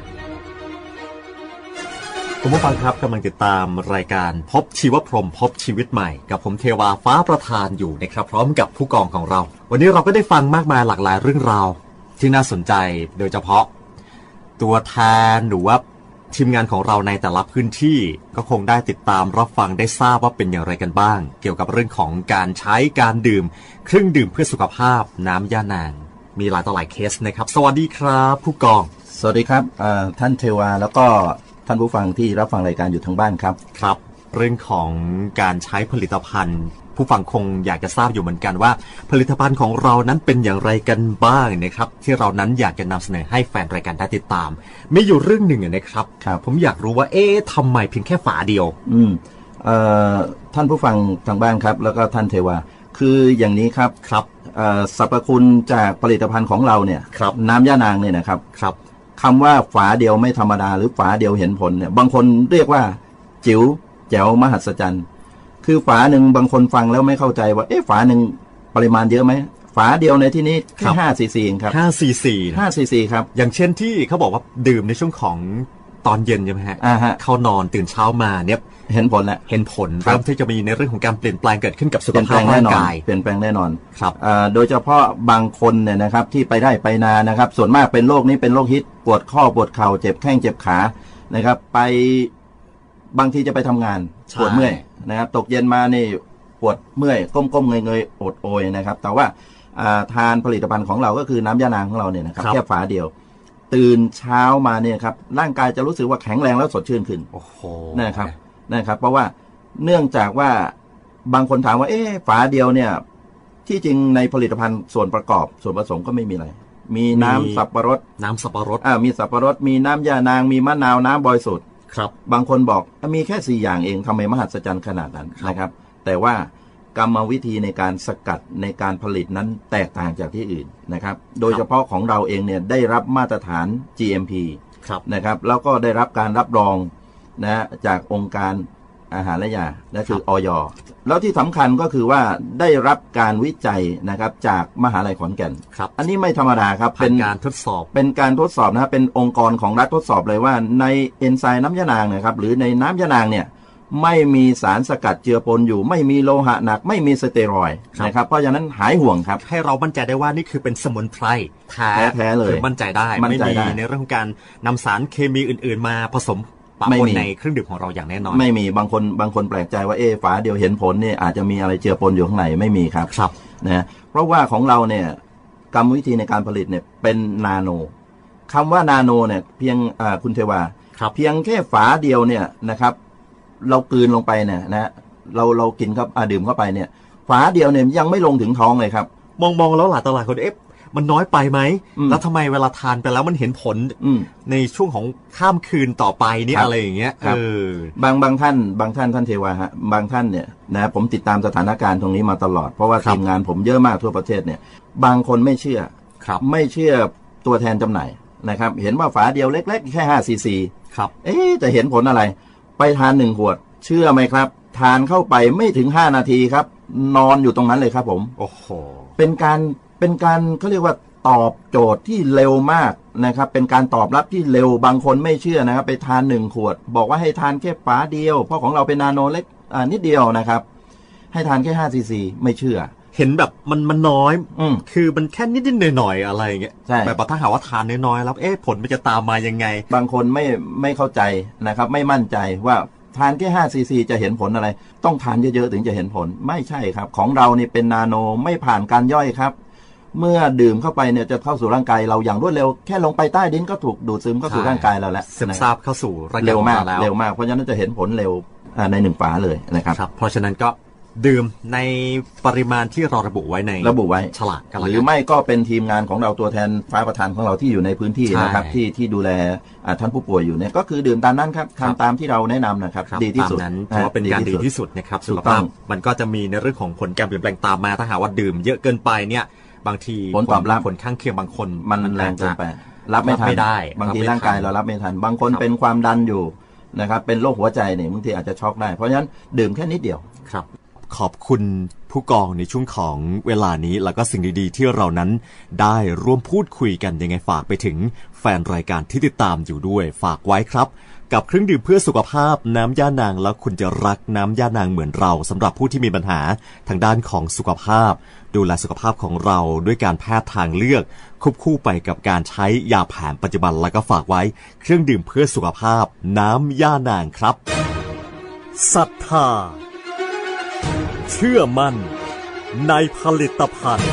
คุณผู้ฟังครับกำลังติดตามรายการพบชีวพรหมพบชีวิตใหม่กับผมเทวาฟ้าประธานอยู่นะครับพร้อมกับผู้กองของเราวันนี้เราก็ได้ฟังมากมายหลากหลายเรื่องราวที่น่าสนใจโดยเฉพาะตัวแทนหรือว่าทีมงานของเราในแต่ละพื้นที่ก็คงได้ติดตามรับฟังได้ทราบว่าเป็นอย่างไรกันบ้างเกี่ยวกับเรื่องของการใช้การดื่มเครื่องดื่มเพื่อสุขภาพน้ำย่านางมีหลายต่อหลายเคสนะครับสวัสดีครับผู้กองสวัสดีครับท่านเทวาแล้วก็ท่านผู้ฟังที่รับฟังรายการอยู่ทางบ้านครับครับเรื่องของการใช้ผลิตภัณฑ์ผู้ฟังคงอยากจะทราบอยู่เหมือนกันว่าผลิตภัณฑ์ของเรานั้นเป็นอย่างไรกันบ้างนะครับที่เรานั้นอยากจะนำเสนอให้แฟนรายการได้ติดตามมีอยู่เรื่องหนึ่งนะครับผมอยากรู้ว่าทำไมเพียงแค่ฝาเดียวท่านผู้ฟังทางบ้านครับแล้วก็ท่านเทวาคืออย่างนี้ครับสรรพคุณจากผลิตภัณฑ์ของเราเนี่ยน้ำย่านางเนี่ยนะครับคำว่าฝาเดียวไม่ธรรมดาหรือฝาเดียวเห็นผลเนี่ยบางคนเรียกว่าจิ๋วแจ๋วมหัศจรรย์คือฝาหนึ่งบางคนฟังแล้วไม่เข้าใจว่าฝาหนึ่งปริมาณเยอะไหมฝาเดียวในที่นี้แค่5 cc ครับ 5 cc ครับอย่างเช่นที่เขาบอกว่าดื่มในช่วงของตอนเย็นใช่ไหมฮะเข้านอนตื่นเช้ามาเนี่ยเห็นผลแล้วเห็นผลเริ่มที่จะมีในเรื่องของการเปลี่ยนแปลงเกิดขึ้นกับสุขภาพร่างกายเปลี่ยนแปลงแน่นอนครับโดยเฉพาะบางคนเนี่ยนะครับที่ไปได้ไปนานะครับส่วนมากเป็นโรคนี้เป็นโรคฮิตปวดข้อปวดเข่าเจ็บแข้งเจ็บขานะครับไปบางทีจะไปทำงานปวดเมื่อยนะครับตกเย็นมานี่ปวดเมื่อยก้มๆเงยๆอดโอยนะครับแต่ว่าทานผลิตภัณฑ์ของเราก็คือน้ำย่านางของเราเนี่ยนะครับแค่ฝาเดียวตื่นเช้ามาเนี่ยครับร่างกายจะรู้สึกว่าแข็งแรงแล้วสดชื่นขึ้นโอ้โหนะครับเพราะว่าเนื่องจากว่าบางคนถามว่าฝาเดียวเนี่ยที่จริงในผลิตภัณฑ์ส่วนประกอบส่วนผสมก็ไม่มีอะไรมีน้ำสับปะรดมีสับปะรดมีน้ำย่านางมีมะนาวน้ำบริสุทธิ์ครับบางคนบอกมีแค่4อย่างเองทำไมมหัศจรรย์ขนาดนั้นนะครับแต่ว่ากรรมวิธีในการสกัดในการผลิตนั้นแตกต่างจากที่อื่นนะครับโดยเฉพาะของเราเองเนี่ยได้รับมาตรฐาน GMP นะครับแล้วก็ได้รับการรับรองนะจากองค์การอาหารและยานั่นคืออย.แล้วที่สำคัญก็คือว่าได้รับการวิจัยนะครับจากมหาลัยขอนแก่นอันนี้ไม่ธรรมดาครับเป็นการทดสอบนะครับเป็นองค์กรของรัฐทดสอบเลยว่าในเอนไซม์น้ำย่านางนะครับหรือในน้ำย่านางเนี่ยไม่มีสารสกัดเจือปนอยู่ไม่มีโลหะหนักไม่มีสเตียรอยด์นะครับเพราะฉะนั้นหายห่วงครับให้เรามั่นใจได้ว่านี่คือเป็นสมุนไพรแท้เลยมั่นใจได้ไม่มีในเรื่องของการนำสารเคมีอื่นๆมาผสมปะปนในเครื่องดื่มของเราอย่างแน่นอนไม่มีบางคนแปลกใจว่าฝาเดียวเห็นผลเนี่ยอาจจะมีอะไรเจือปนอยู่ข้างในไม่มีครับนะเพราะว่าของเราเนี่ยกรรมวิธีในการผลิตเนี่ยเป็นนาโนคำว่านาโนเนี่ยเพียงคุณเทวาเพียงแค่ฝาเดียวเนี่ยนะครับเรากลืนลงไปเนี่ยนะเรากินครับดื่มเข้าไปเนี่ยฝาเดียวเนี่ยยังไม่ลงถึงท้องเลยครับมองแล้วหลายต่อหลายคนมันน้อยไปไหมแล้วทำไมเวลาทานไปแล้วมันเห็นผลในช่วงของข้ามคืนต่อไปนี่อะไรอย่างเงี้ยบางท่านเทวาฮะบางท่านเนี่ยนะผมติดตามสถานการณ์ตรงนี้มาตลอดเพราะว่าทีมงานผมเยอะมากทั่วประเทศเนี่ยบางคนไม่เชื่อตัวแทนจำหน่ายนะครับเห็นว่าฝาเดียวเล็กๆแค่5 cc ครับจะเห็นผลอะไรไปทาน1 ขวดเชื่อไหมครับทานเข้าไปไม่ถึง5 นาทีครับนอนอยู่ตรงนั้นเลยครับผมโอ้โหเป็นการเขาเรียกว่าตอบโจทย์ที่เร็วมากนะครับเป็นการตอบรับที่เร็วบางคนไม่เชื่อนะครับไปทาน1 ขวดบอกว่าให้ทานแค่ฝาเดียวเพราะของเราเป็นนาโนเล็กนิดเดียวนะครับให้ทานแค่5 cc ไม่เชื่อเห็นแบบมันน้อยคือมันแค่นิดๆหน่อยๆอะไรอย่างเงี้ยแบบถ้าหากว่าทานน้อยๆแล้วผลมันจะตามมายังไงบางคนไม่เข้าใจนะครับไม่มั่นใจว่าทานแค่5 cc จะเห็นผลอะไรต้องทานเยอะๆถึงจะเห็นผลไม่ใช่ครับของเรานี่เป็นนาโนไม่ผ่านการย่อยครับเมื่อดื่มเข้าไปเนี่ยจะเข้าสู่ร่างกายเราอย่างรวดเร็วแค่ลงไปใต้ดินก็ถูกดูดซึมเข้าสู่ร่างกายเราแล้วซึมซาบเข้าสู่ร่างกายเร็วมากเพราะฉะนั้นจะเห็นผลเร็วใน1 ฝาเลยนะครับเพราะฉะนั้นก็ดื่มในปริมาณที่เราระบุไว้ฉลากหรือไม่ก็เป็นทีมงานของเราตัวแทนฝ่ายประธานของเราที่อยู่ในพื้นที่นะครับที่ดูแลท่านผู้ป่วยอยู่เนี่ยก็คือดื่มตามนั้นครับทำตามที่เราแนะนำนะครับดีที่สุดนั้นถือว่าเป็นการดีที่สุดนะครับสุขภาพมันก็จะมีในเรื่องของผลการเปลี่ยนแปลงตามมาถ้าหากว่าดื่มเยอะเกินไปเนี่ยบางทีผลตอบรับผลข้างเคียงบางคนมันแรงเกินไปรับไม่ได้บางทีร่างกายเรารับไม่ทันบางคนเป็นความดันอยู่นะครับเป็นโรคหัวใจเนี่ยบางทีอาจจะช็อกได้เพราะฉะนั้นดื่มแค่นิดเดียวครับขอบคุณผู้กองในช่วงของเวลานี้แล้วก็สิ่งดีๆที่เรานั้นได้ร่วมพูดคุยกันยังไงฝากไปถึงแฟนรายการที่ติดตามอยู่ด้วยฝากไว้ครับกับเครื่องดื่มเพื่อสุขภาพน้ำย่านางแล้วคุณจะรักน้ำย่านางเหมือนเราสำหรับผู้ที่มีปัญหาทางด้านของสุขภาพดูแลสุขภาพของเราด้วยการแพทย์ทางเลือกควบคู่ไปกับการใช้ยาแผนปัจจุบันแล้วก็ฝากไว้เครื่องดื่มเพื่อสุขภาพน้ำย่านางครับศรัทธาเชื่อมั่นในผลิตภัณฑ์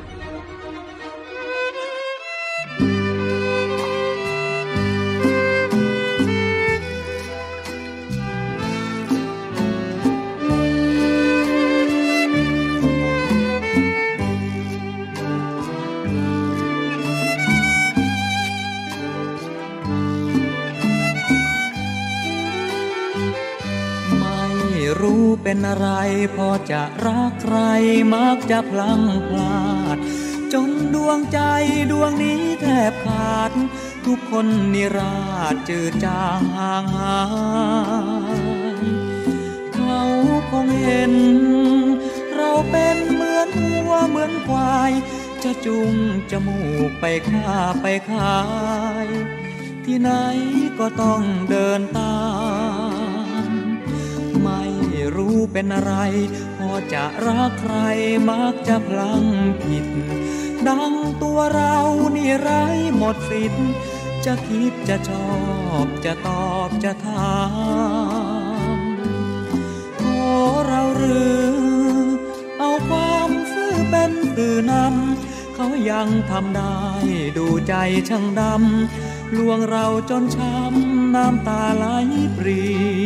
รู้เป็นอะไรพอจะรักใครมักจะพลั้งพลาดจนดวงใจดวงนี้แทบขาดทุกคนนิราศจืดจางห่างหายเขาคงเห็นเราเป็นเหมือนวัวเหมือนควายจะจุงจมูกไปฆ่าไปขายที่ไหนก็ต้องเดินตามไม่รู้เป็นอะไรพอจะรักใครมักจะพลั้งผิดดังตัวเรานี่ไร้หมดสิทธิ์จะคิดจะชอบจะตอบจะถามขอเราหรือเอาความซื่อเป็นสื่อนำเขายังทำได้ดูใจช่างดำลวงเราจนช้ำน้ำตาไหลปรี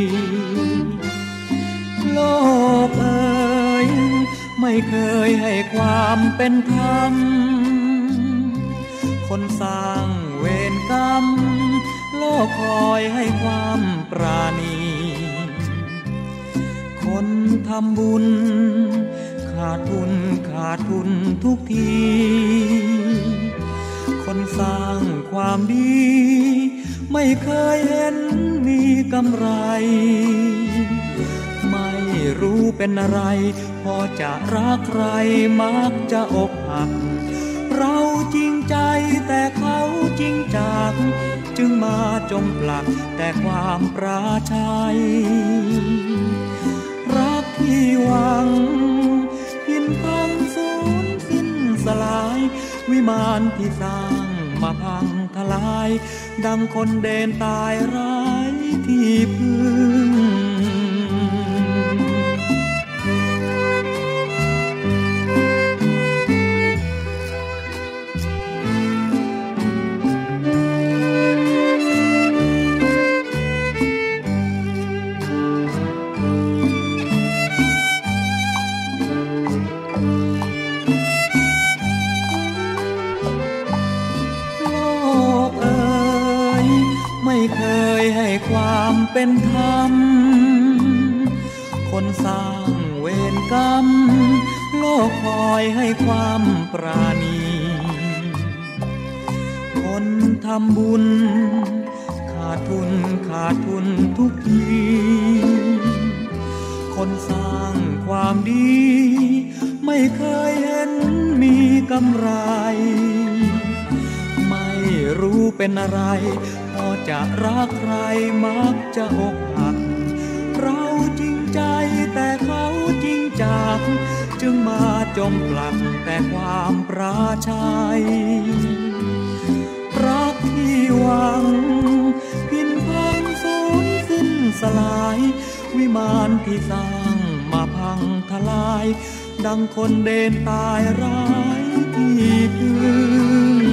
โลกเอ่ยไม่เคยให้ความเป็นธรรมคนสร้างเวรกรรมโลกคอยให้ความปราณีคนทำบุญขาดทุนทุกทีคนสร้างความดีไม่เคยเห็นมีกำไรไม่รู้เป็นอะไรพอจะรักใครมักจะอกหักเราจริงใจแต่เขาจริงจังจึงมาจมปลักแต่ความปราชัยรักที่หวังพินพังสูญสิ้นสลายวิมานที่สร้างมาพังทลายดังคนเดินตายไร้ที่พึ่งไม่เคยให้ความเป็นธรรมคนสร้างเวรกรรมโลกคอยให้ความปราณีคนทำบุญขาดทุนทุกทีคนสร้างความดีไม่เคยเห็นมีกำไรไม่รู้เป็นอะไรพอจะรักใครมักจะอกหักเราจริงใจแต่เขาจริงจักจึงมาจมปลักแต่ความปราชัยรักที่หวังพินพังสูญสิ้นสลายวิมานที่สร้างมาพังทลายดังคนเดินตายร้ายที่พื้น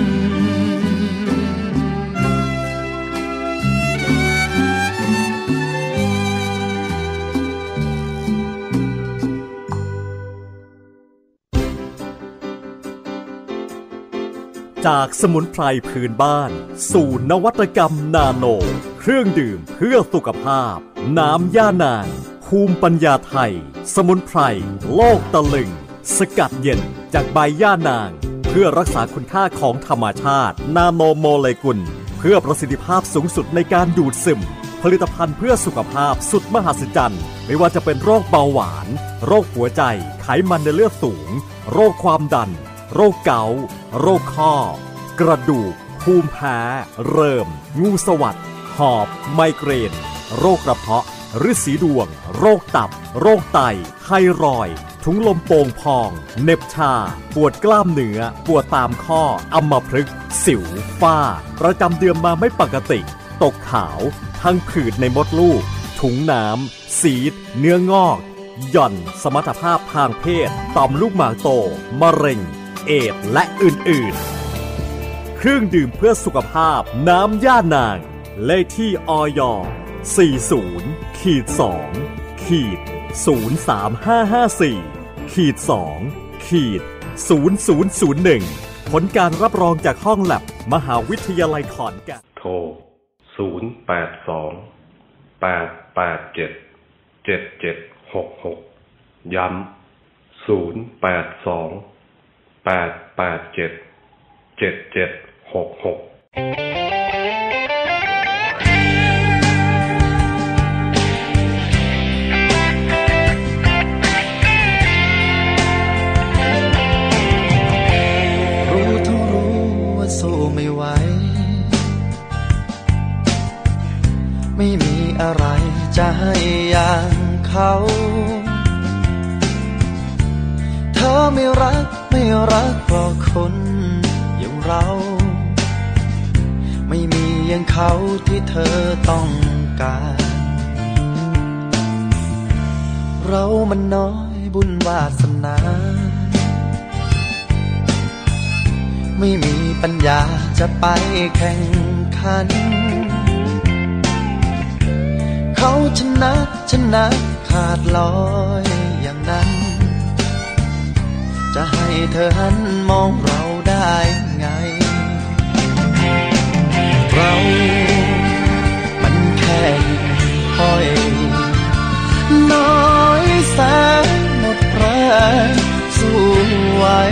จากสมุนไพรพื้นบ้านสู่นวัตกรรมนาโนเครื่องดื่มเพื่อสุขภาพน้ำย่านางภูมิปัญญาไทยสมุนไพรโลกตะลึงสกัดเย็นจากใบย่านางเพื่อรักษาคุณค่าของธรรมชาตินาโนโมเลกุลเพื่อประสิทธิภาพสูงสุดในการดูดซึมผลิตภัณฑ์เพื่อสุขภาพสุดมหัศจรรย์ไม่ว่าจะเป็นโรคเบาหวานโรคหัวใจไขมันในเลือดสูงโรคความดันโรคเกาต์โรคข้อกระดูกภูมิแพ้เริ่มงูสวัสด์หอบไมเกรนโรคกระเพาะฤๅษีดวงโรคตับโรคไตไทรอยด์ถุงลมโป่งพองเหน็บชาปวดกล้ามเนื้อปวดตามข้ออัมพฤกษ์สิวฝ้าประจำเดือนมาไม่ปกติตกขาวทั้งผื่นในมดลูกถุงน้ำซีดเนื้องอกหย่อนสมรรถภาพทางเพศต่อมลูกหมากโตมะเร็งเอดส์และอื่นๆเครื่องดื่มเพื่อสุขภาพน้ำย่านางเลขที่อย 40-2-03554-2-0001 ผลการรับรองจากห้องแลบมหาวิทยาลัยขอนแก่นโทร 082-887-7766 ย้ำ 082-887-7766 สู้ไม่ไหวไม่มีอะไรจะให้อย่างเขาเธอไม่รักเพราะคนอย่างเราไม่มีอย่างเขาที่เธอต้องการเรามันน้อยบุญวาสนาไม่มีปัญญาจะไปแข่งขันเขาชนะขาดลอยอย่างนั้นจะให้เธอหันมองเราได้ไงเรามันแค่ค่อยน้อยแสนหมดแรงสู้ไว้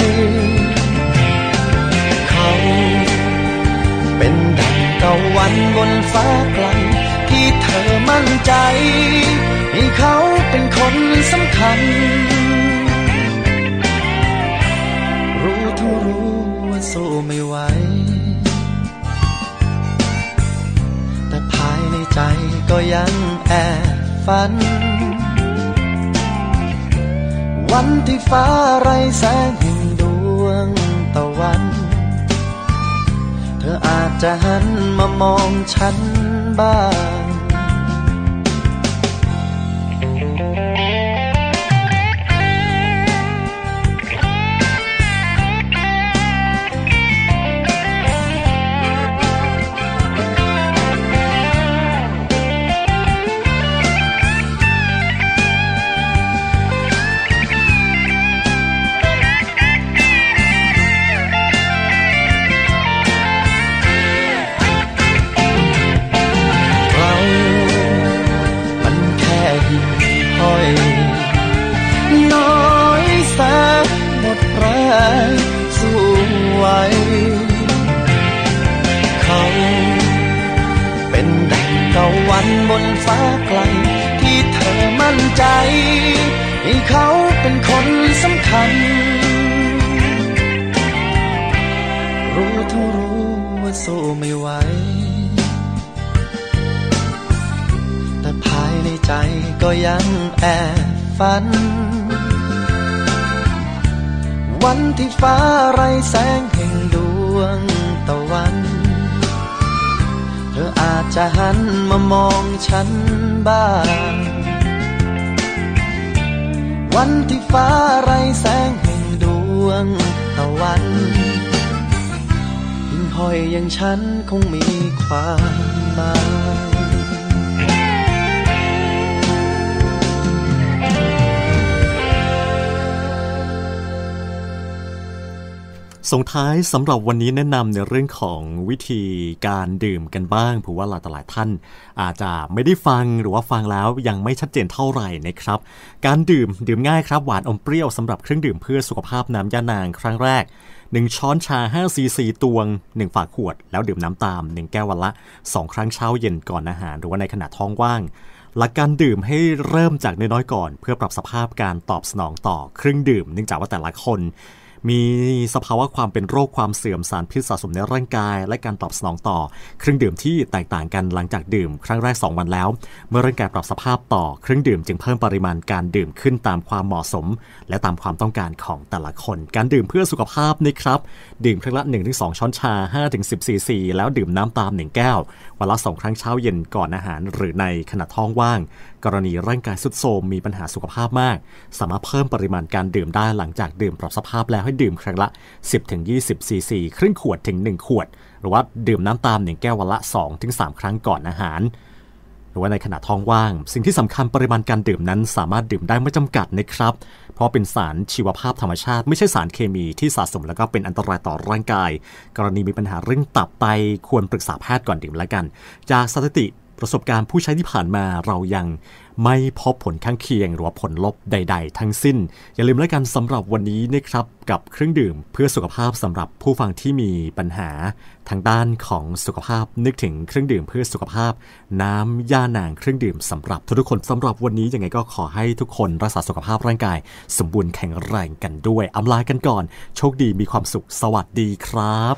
เป็นดังตะวันบนฟ้าไกลที่เธอมั่นใจให้เขาเป็นคนสำคัญรู้ว่าสู้ไม่ไหวแต่ภายในใจก็ยังแอบฝันวันที่ฟ้าไร้แสงแห่งดวงตะวันเธออาจจะหันมามองฉันบ้างสู้ไม่ไหวแต่ภายในใจก็ยังแอบฝันวันที่ฟ้าไร้แสงแห่งดวงตะวันเธออาจจะหันมามองฉันบ้างวันที่ฟ้าไร้แสงแห่งดวงตะวันหิ่งห้อยอย่างฉันคงมีความหมายส่งท้ายสำหรับวันนี้แนะนำในเรื่องของวิธีการดื่มกันบ้างเพราะว่าหลายท่านอาจจะไม่ได้ฟังหรือว่าฟังแล้วยังไม่ชัดเจนเท่าไหร่นะครับการดื่มง่ายครับหวานอมเปรี้ยวสำหรับเครื่องดื่มเพื่อสุขภาพน้ำย่านางครั้งแรก1ช้อนชา5ซีซีตวง1ฝาขวดแล้วดื่มน้ำตาม1แก้ววันละ2ครั้งเช้าเย็นก่อนอาหารหรือว่าในขณะท้องว่างหลักการดื่มให้เริ่มจากน้อยๆก่อนเพื่อปรับสภาพการตอบสนองต่อเครื่องดื่มเนื่องจากว่าแต่ละคนมีสภาวะความเป็นโรคความเสื่อมสารพิษสะสมในร่างกายและการตอบสนองต่อเครื่องดื่มที่แตกต่างกันหลังจากดื่มครั้งแรก2วันแล้วเมื่อร่างกายปรับสภาพต่อเครื่องดื่มจึงเพิ่มปริมาณการดื่มขึ้นตามความเหมาะสมและตามความต้องการของแต่ละคนการดื่มเพื่อสุขภาพนะครับดื่มครั้งละ 1-2 ช้อนชา 5-10 ซีซีแล้วดื่มน้ำตาม1แก้ววันละ2ครั้งเช้าเย็นก่อนอาหารหรือในขณะท้องว่างกรณีร่างกายทรุดโทรมมีปัญหาสุขภาพมากสามารถเพิ่มปริมาณการดื่มได้หลังจากดื่มปรับสภาพแล้วให้ดื่มครั้งละ 10-20 ซีซีครึ่งขวดถึง1ขวดหรือว่าดื่มน้ำตาม1แก้ววันละ 2-3 ครั้งก่อนอาหารหรือว่าในขณะท้องว่างสิ่งที่สำคัญปริมาณการดื่มนั้นสามารถดื่มได้ไม่จำกัดนะครับเพราะเป็นสารชีวภาพธรรมชาติไม่ใช่สารเคมีที่สะสมแล้วก็เป็นอันตรายต่อร่างกายกรณีมีปัญหาเรื่องตับไตควรปรึกษาแพทย์ก่อนดื่มแล้วกันจากสถิติประสบการณ์ผู้ใช้ที่ผ่านมาเรายังไม่พบผลข้างเคียงหรือว่าผลลบใดๆทั้งสิ้นอย่าลืมแล้วกันสำหรับวันนี้นะครับกับเครื่องดื่มเพื่อสุขภาพสำหรับผู้ฟังที่มีปัญหาทางด้านของสุขภาพนึกถึงเครื่องดื่มเพื่อสุขภาพน้ำย่านางเครื่องดื่มสำหรับทุกคนสำหรับวันนี้ยังไงก็ขอให้ทุกคนรักษาสุขภาพร่างกายสมบูรณ์แข็งแรงกันด้วยอำลากันก่อนโชคดีมีความสุขสวัสดีครับ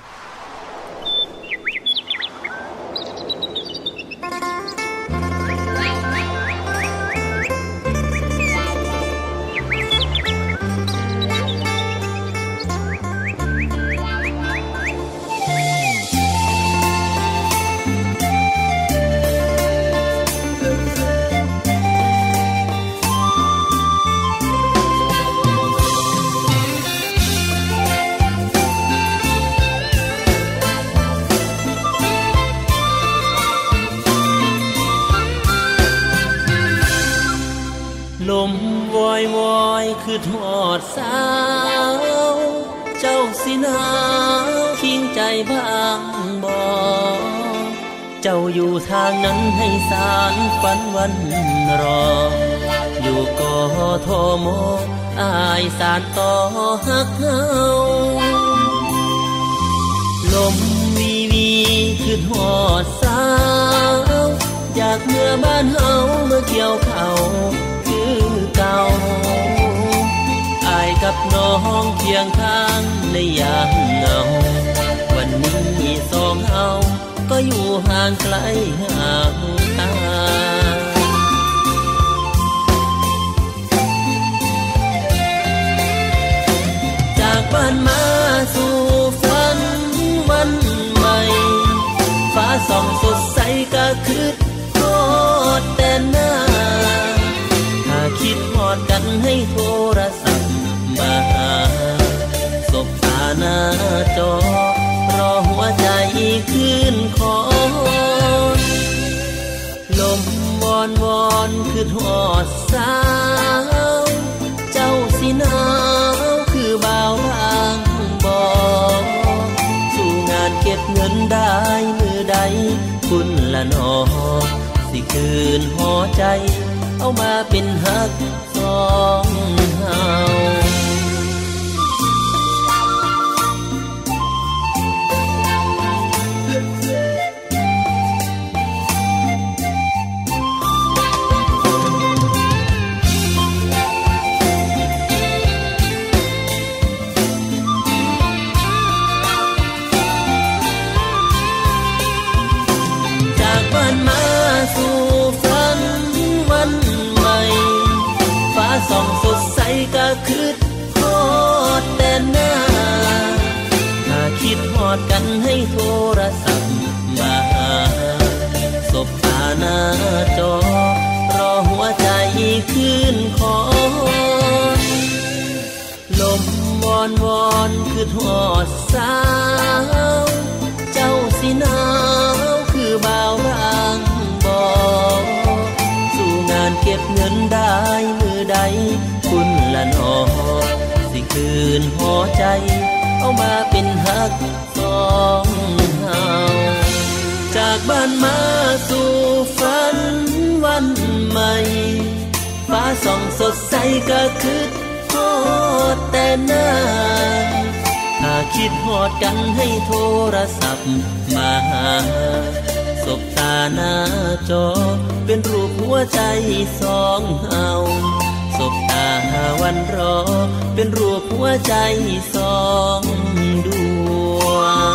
ลมวอยวอยคือทอดสาวเจ้าสิหนาวทิ้งใจบ้างบ่เจ้าอยู่ทางนั้นให้สารฝันวันรออยู่กทมอายสารต่อฮักเฮาลมวีวีคือทอดสาวอยากเมื่อบ้านเฮาเมื่อเกี่ยวเขาเก่าอายกับน้องเคียงข้างในยามเหงาวันนี้สองเฮาก็อยู่ห่างไกลห่างตาจากบ้านมาสู่ฝันวันใหม่ฟ้าส่องสดใสก็คือทอดแต่หน้าคิดฮอดกันให้โทรศัพท์มาหาสบตาหน้าจอรอหัวใจคืนคอนลมวอนวอนคือทอดสาวเจ้าสิหนาวคือบ่าวร่างบอกสู่งานเก็บเงินได้มือใดคุณละนอสิคืนหัวใจเอามาเป็นฮักสองเฮาดกันให้โทรศัพท์มาหาสบตาหน้าจอรอหัวใจคืนคอยลมวอนวอนคือทอดสาวเจ้าสิหนาวคือบ่าวร่างบอกสู่งานเก็บเงินได้มือใดคุณละนอสิคืนหัวใจเอามาเป็นฮักสองเฮาจากบ้านมาสู่ฝันวันใหม่ฟ้าส่องสดใสก็คือทอดแต่หน้าถ้าคิดหอดกันให้โทรศัพท์มาหาสบตาหน้าจอเป็นรูปหัวใจสองเฮาสบตาวันรอเป็นรูปหัวใจสองดวง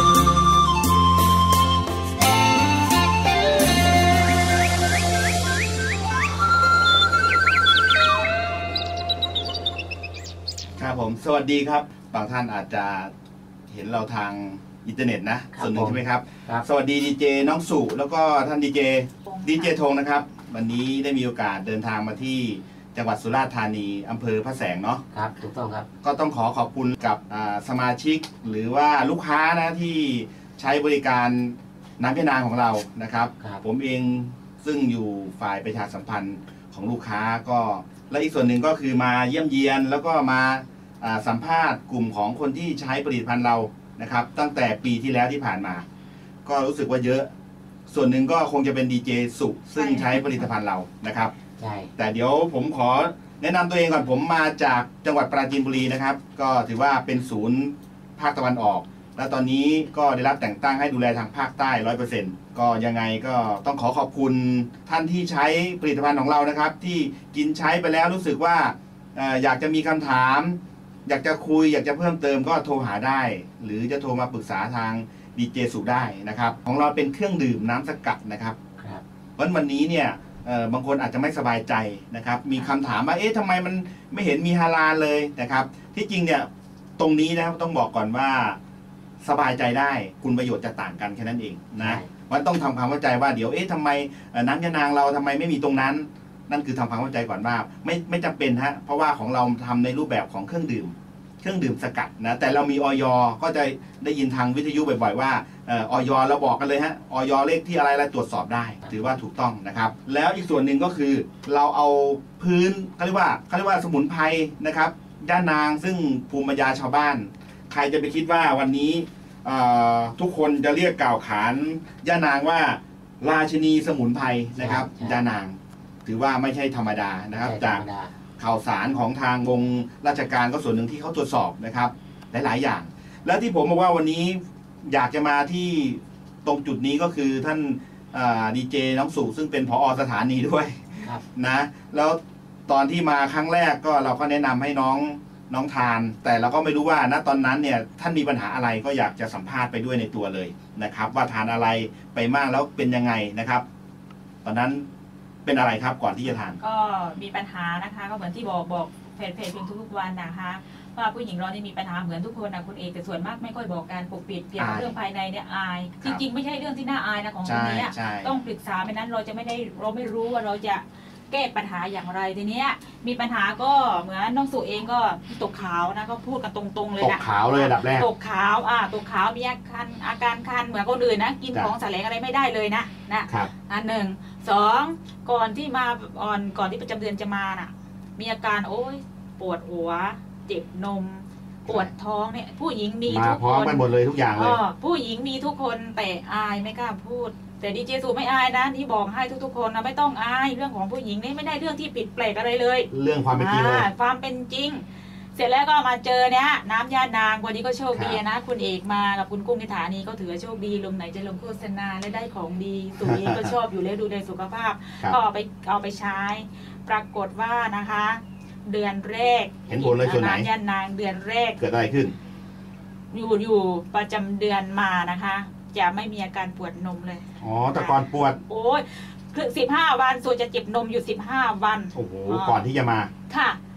ครับผมสวัสดีครับบางท่านอาจจะเห็นเราทางอินเทอร์เน็ตนะส่วนหนึ่งใช่ไหมครับสวัสดีดีเจน้องสุแล้วก็ท่านดีเจธงนะครับวันนี้ได้มีโอกาสเดินทางมาที่จังหวัดสุราษฎร์ธานีอำเภอพระแสงเนาะครับถูกต้องครับก็ต้องขอบคุณกับสมาชิกหรือว่าลูกค้านะที่ใช้บริการน้ำยานางของเรานะครับผมเองซึ่งอยู่ฝ่ายประชาสัมพันธ์ของลูกค้าก็และอีกส่วนหนึ่งก็คือมาเยี่ยมเยียนแล้วก็มาสัมภาษณ์กลุ่มของคนที่ใช้ผลิตภัณฑ์เรานะครับตั้งแต่ปีที่แล้วที่ผ่านมาก็รู้สึกว่าเยอะส่วนหนึ่งก็คงจะเป็นดีเจสุซึ่งใช้ผลิตภัณฑ์เรานะครับใช่แต่เดี๋ยวผมขอแนะนำตัวเองก่อนผมมาจากจังหวัดปราจีนบุรีนะครับก็ถือว่าเป็นศูนย์ภาคตะวันออกและตอนนี้ก็ได้รับแต่งตั้งให้ดูแลทางภาคใต้ 100% ก็ยังไงก็ต้องขอบคุณท่านที่ใช้ผลิตภัณฑ์ของเรานะครับที่กินใช้ไปแล้วรู้สึกว่าอยากจะมีคำถามอยากจะคุยอยากจะเพิ่มเติมก็โทรหาได้หรือจะโทรมาปรึกษาทางดีเจสุได้นะครับของเราเป็นเครื่องดื่มน้ำสกัดนะครับวันนี้เนี่ยบางคนอาจจะไม่สบายใจนะครับมีคำถามว่าเอ๊ะทำไมมันไม่เห็นมีฮาลาลเลยนะครับที่จริงเนี่ยตรงนี้นะครับต้องบอกก่อนว่าสบายใจได้คุณประโยชน์จะต่างกันแค่นั้นเองนะมันต้องทำความเข้าใจว่าเดี๋ยวเอ๊ะทำไมน้ำยานางเราทำไมไม่มีตรงนั้นนั่นคือทำความเข้าใจก่อนว่าไม่จำเป็นฮะเพราะว่าของเราทำในรูปแบบของเครื่องดื่มสกัดนะแต่เรามีอย.ก็จะได้ยินทางวิทยุบ่อยๆว่าอย.เราบอกกันเลยฮะอย.เลขที่อะไรตรวจสอบได้ถือว่าถูกต้องนะครับแล้วอีกส่วนหนึ่งก็คือเราเอาพื้นเขาเรียกว่าสมุนไพรนะครับย่านางซึ่งภูมิปัญญาชาวบ้านใครจะไปคิดว่าวันนี้ทุกคนจะเรียกกล่าวขานย่านางว่าราชินีสมุนไพรนะครับย่านางถือว่าไม่ใช่ธรรมดานะครับจากข่าวสารของทางวงราชการก็ส่วนหนึ่งที่เขาตรวจสอบนะครับหลายๆอย่างและที่ผมบอกว่าวันนี้อยากจะมาที่ตรงจุดนี้ก็คือท่านดีเจน้องสุซึ่งเป็นผอ.สถานีด้วยนะแล้วตอนที่มาครั้งแรกก็เราก็แนะนำให้น้องทานแต่เราก็ไม่รู้ว่าณตอนนั้นเนี่ยท่านมีปัญหาอะไรก็อยากจะสัมภาษณ์ไปด้วยในตัวเลยนะครับว่าทานอะไรไปมากแล้วเป็นยังไงนะครับตอนนั้นเป็นอะไรครับก่อนที่จะทานก็มีปัญหานะคะก็เหมือนที่บอกเพจเพียงทุกๆวันนะคะว่าผู้หญิงเรานี่มีปัญหาเหมือนทุกคนนะคุณเอกแต่ส่วนมากไม่ค่อยบอกการปกปิดเกี่ยวกับเรื่องภายในเนี่ยอายจริงๆไม่ใช่เรื่องที่น่าอายนะของคนนี้ต้องปรึกษาไม่นั้นเราไม่รู้ว่าเราจะแก้ปัญหาอย่างไรทีเนี้ยมีปัญหาก็เหมือนน้องสุเองก็ตกขาวนะก็พูดกันตรงๆเลยนะตกขาวเลยอันดับแรกตกขาวตกขาวมีอาการคันเหมือนคนอื่นนะกินของแสลงอะไรไม่ได้เลยนะอันหนึ่งสองก่อนที่ประจำเดือนจะมาน่ะมีอาการโอ๊ยปวดหัวเจ็บนมปวดท้องเนี่ยผู้หญิงมีทุกคนมาพร้อมกันหมดเลยทุกอย่างเลยผู้หญิงมีทุกคนแต่อายไม่กล้าพูดแต่ดีเจสุไม่อายนะที่บอกให้ทุกๆคนนะไม่ต้องอายเรื่องของผู้หญิงนี่ไม่ได้เรื่องที่ผิดแปลกอะไรเลยเรื่องความเป็นจริงเลยความเป็นจริงเสร็จแล้วก็มาเจอเนี่ยน้ำย่านางวันนี้ก็โชคดีนะคุณเอกมากับคุณกุ้งนิฐานีก็ถือโชคดีลมไหนจะลงโฆษณาและได้ของดีสุเองก็ชอบอยู่แล้วดูแลสุขภาพก็เอาไปใช้ปรากฏว่านะคะเดือนแรกเห็นผลเลยส่วนไหนน้ำย่านางเดือนแรกเกิดอะไรขึ้นอยู่ประจำเดือนมานะคะจะไม่มีอาการปวดนมเลยแต่ก่อนปวดโอ้ยคือ15 วันส่วนจะเจ็บนมอยู่15 วันโอ้โหก่อนที่จะมาค่ะ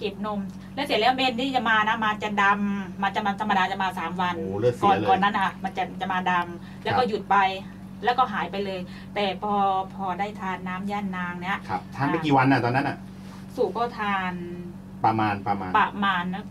เก็บนมแล้วเสร็จแล้วเมนที่จะมานะมาจะดำมาจะมาธรรมดาจะมา3 วันก่อนนั้นอ่ะมันจะมาดำแล้วก็หยุดไปแล้วก็หายไปเลยแต่พอได้ทานน้ำย่านนางเนี้ยทานไปกี่วันน่ะตอนนั้นอ่ะสู่ก็ทานประมาณนะ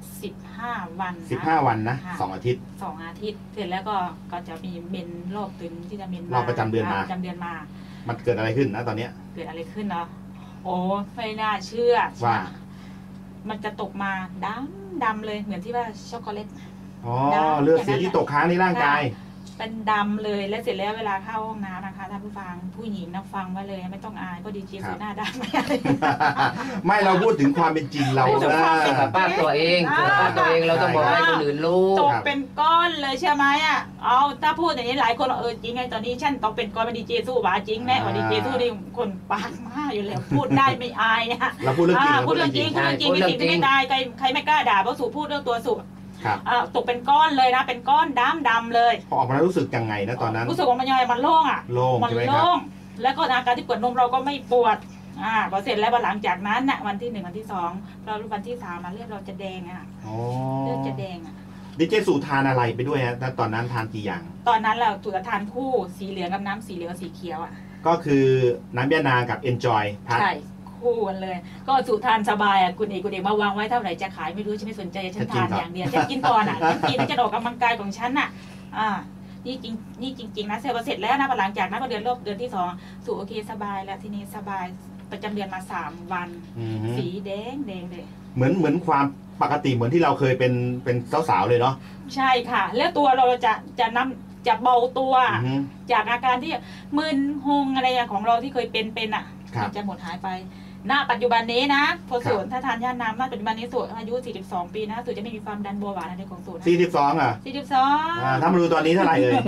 15 วัน 15 วันนะ2 อาทิตย์เสร็จแล้วก็จะมีเมนรอบตึงที่จะเมนรอบประจำเดือนมามันเกิดอะไรขึ้นนะตอนนี้เกิดอะไรขึ้นเนาะโอ้ไม่น่าเชื่อว่ามันจะตกมาดำเลยเหมือนที่ว่าช็อกโกแลตเลือดเสียที่ตกค้างในร่างกายเป็นดำเลยแล้วเสร็จแล้วเวลาเข้าห้องน้ำนะคะท่านผู้ฟังผู้หญิงนะฟังไว้เลยไม่ต้องอายเพราะดีเจสุดหน้าดำไม่เราพูดถึงความเป็นจริงเราสุขภาพตัวเองเราต้องบอกให้คนอื่นรู้ตกเป็นก้อนเลยใช่ไหมอ่ะเอาถ้าพูดอย่างนี้หลายคนจริงไงตอนนี้ฉันต้องเป็นก้อนเป็นดีเจสู้ว่าจริงแน่ว่าดีเจสู้นี่คนปากมากอยู่แล้วพูดได้ไม่อายนะเราพูดเรื่องจริงมีสิ่งที่ไม่ได้ใครไม่กล้าด่าเพราะสู่พูดเรื่องตัวสู่ตกเป็นก้อนเลยนะเป็นก้อนดำเลยพอออกมาแล้วรู้สึกยังไงนะตอนนั้นรู้สึกว่ามันยังไงมันโล่งอ่ะมันโล่งแล้วก็อาการที่ปวดนมเราก็ไม่ปวดพอเสร็จแล้วหลังจากนั้นน่ะวันที่1วันที่2เราวันที่3มาเลือดเราจะแดงเลือดจะแดงดิเจสูทานอะไรไปด้วยฮะตอนนั้นทานกี่อย่างตอนนั้นเราถูกทานคู่สีเหลืองกับน้ำสีเหลืองสีเขียวก็คือน้ำยานางกับ Enjoy ใช่คู่กันเลยก็สูตรทานสบายคุณเอกมาวางไว้เท่าไหร่จะขายไม่รู้ฉันไม่สนใจฉันทานอย่างเดียวฉันกินก่อนฉันกินแล้วจะออกกำลังกายของฉันนี่จริงนะเสร็จแล้วนะหลังจากนั้นพอเดือนที่2สู่โอเคสบายแล้วทีนี้สบายประจำเดือนมา3 วันสีแดงเลยเหมือนความปกติเหมือนที่เราเคยเป็นสาวๆเลยเนาะใช่ค่ะแล้วตัวเราจะเบาตัวจากอาการที่มึนหงอะไรของเราที่เคยเป็นมันจะหมดหายไปณปัจจุบันนี้นะพอสูตรถ้าทานย่าน้ำณปัจจุบันนี้สูตรอายุ42 ปีนะสูตรจะไม่มีความดันเบาหวานอะไรของสูตร 4242ถ้ามาดูตอนนี้เท่าไหร่เลย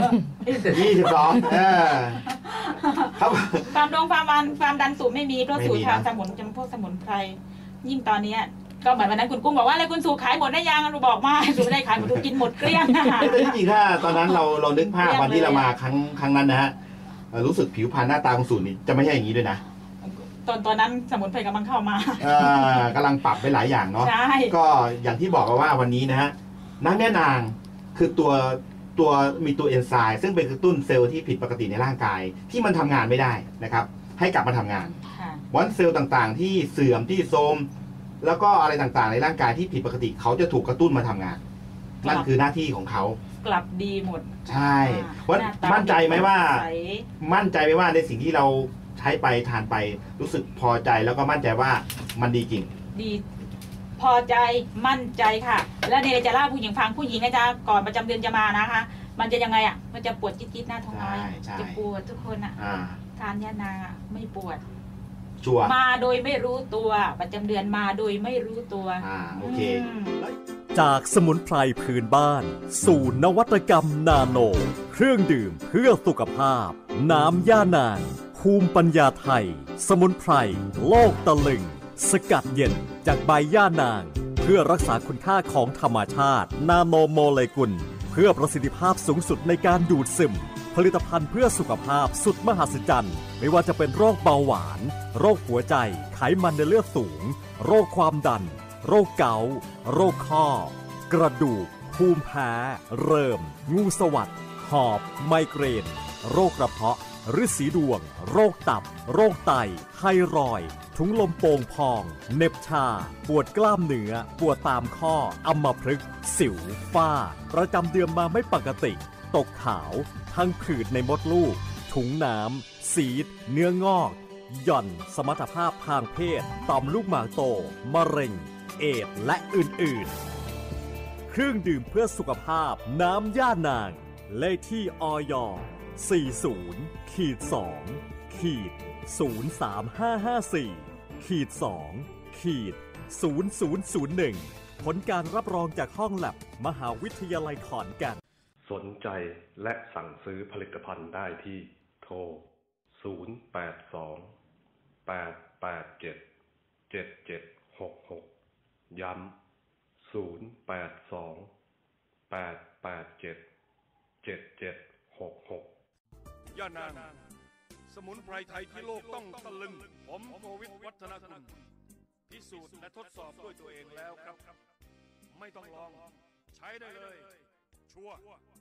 22 ครับความดันสูตรไม่มีเพราะสูตรทานพวกสมุนไพรยิ่งตอนนี้ก็เหมือนวันนั้นคุณกุ้งบอกว่าอะไรคุณสูขายหมดได้ยังเราบอกมาสูไม่ได้ขายหมดทุกกินหมดเกลี้ยงแต่จริงๆถ้าตอนนั้นเรานึกภาพวันที่เรามาครั้งนั้นนะฮะรู้สึกผิวพรรณหน้าตาของสูนี่จะไม่ใช่อย่างนี้ด้วยนะตอนนั้นสมุนไพรกำลังเข้ามากำลังปรับไปหลายอย่างเนาะก็อย่างที่บอกว่าวันนี้นะฮะน้ำแม่นางคือตัวมีตัวเอนไซม์ซึ่งเป็นกระตุ้นเซลล์ที่ผิดปกติในร่างกายที่มันทำงานไม่ได้นะครับให้กลับมาทำงานวันเซลล์ต่างๆที่เสื่อมที่โทรมแล้วก็อะไรต่างๆในร่างกายที่ผิดปกติเขาจะถูกกระตุ้นมาทำงานนั่นคือหน้าที่ของเขากลับดีหมดใช่ว่ามั่นใจไหมว่าในสิ่งที่เราใช้ไปทานไปรู้สึกพอใจแล้วก็มั่นใจว่ามันดีจริงดีพอใจมั่นใจค่ะแล้วเดี๋ยวจะเล่าผู้หญิงฟังผู้หญิงนะจ๊ะก่อนประจำเดือนจะมานะคะมันจะยังไงมันจะปวดจี๊ดๆหน้าท้องน้อยจะปวดทุกคนทานยานางไม่ปวดมาโดยไม่รู้ตัวประจำเดือนมาโดยไม่รู้ตัวโอเคจากสมุนไพรพื้นบ้านสู่นวัตกรรมนาโนเครื่องดื่มเพื่อสุขภาพน้ำย่านางภูมิปัญญาไทยสมุนไพรโลกตะลึงสกัดเย็นจากใบย่านางเพื่อรักษาคุณค่าของธรรมชาตินาโนโมเลกุลเพื่อประสิทธิภาพสูงสุดในการดูดซึมผลิตภัณฑ์เพื่อสุขภาพสุดมหัศจรรย์ไม่ว่าจะเป็นโรคเบาหวานโรคหัวใจไขมันในเลือดสูงโรคความดันโรคเกาต์โรคข้อกระดูกภูมิแพ้เริ่มงูสวัสด์หอบไมเกรนโรคกระเพาะฤๅษีดวงโรคตับโรคไตไทรอยด์ถุงลมโป่งพองเหน็บชาปวดกล้ามเนื้อปวดตามข้ออัมพฤกษ์สิวฝ้าประจำเดือนมาไม่ปกติตกขาวทั้งผื่นในมดลูกถุงน้ำซีดเนื้องอกหย่อนสมรรถภาพทางเพศต่อมลูกหมากโตมะเร็งเอดส์และอื่นๆเครื่องดื่มเพื่อสุขภาพน้ำย่านางเลขที่อย 40-03554-2-0001 ผลการรับรองจากห้องแลบมหาวิทยาลัยขอนแก่นสนใจและสั่งซื้อผลิตภัณฑ์ได้ที่โทร 082-887-7766 ย้ำ 082-887-7766 ย่านางสมุนไพรไทยที่โลกต้องตะลึงผมโควิดวัฒนกุลพิสูจน์และทดสอบด้วยตัวเองแล้วครับไม่ต้องลองใช้ได้เลยชัวร์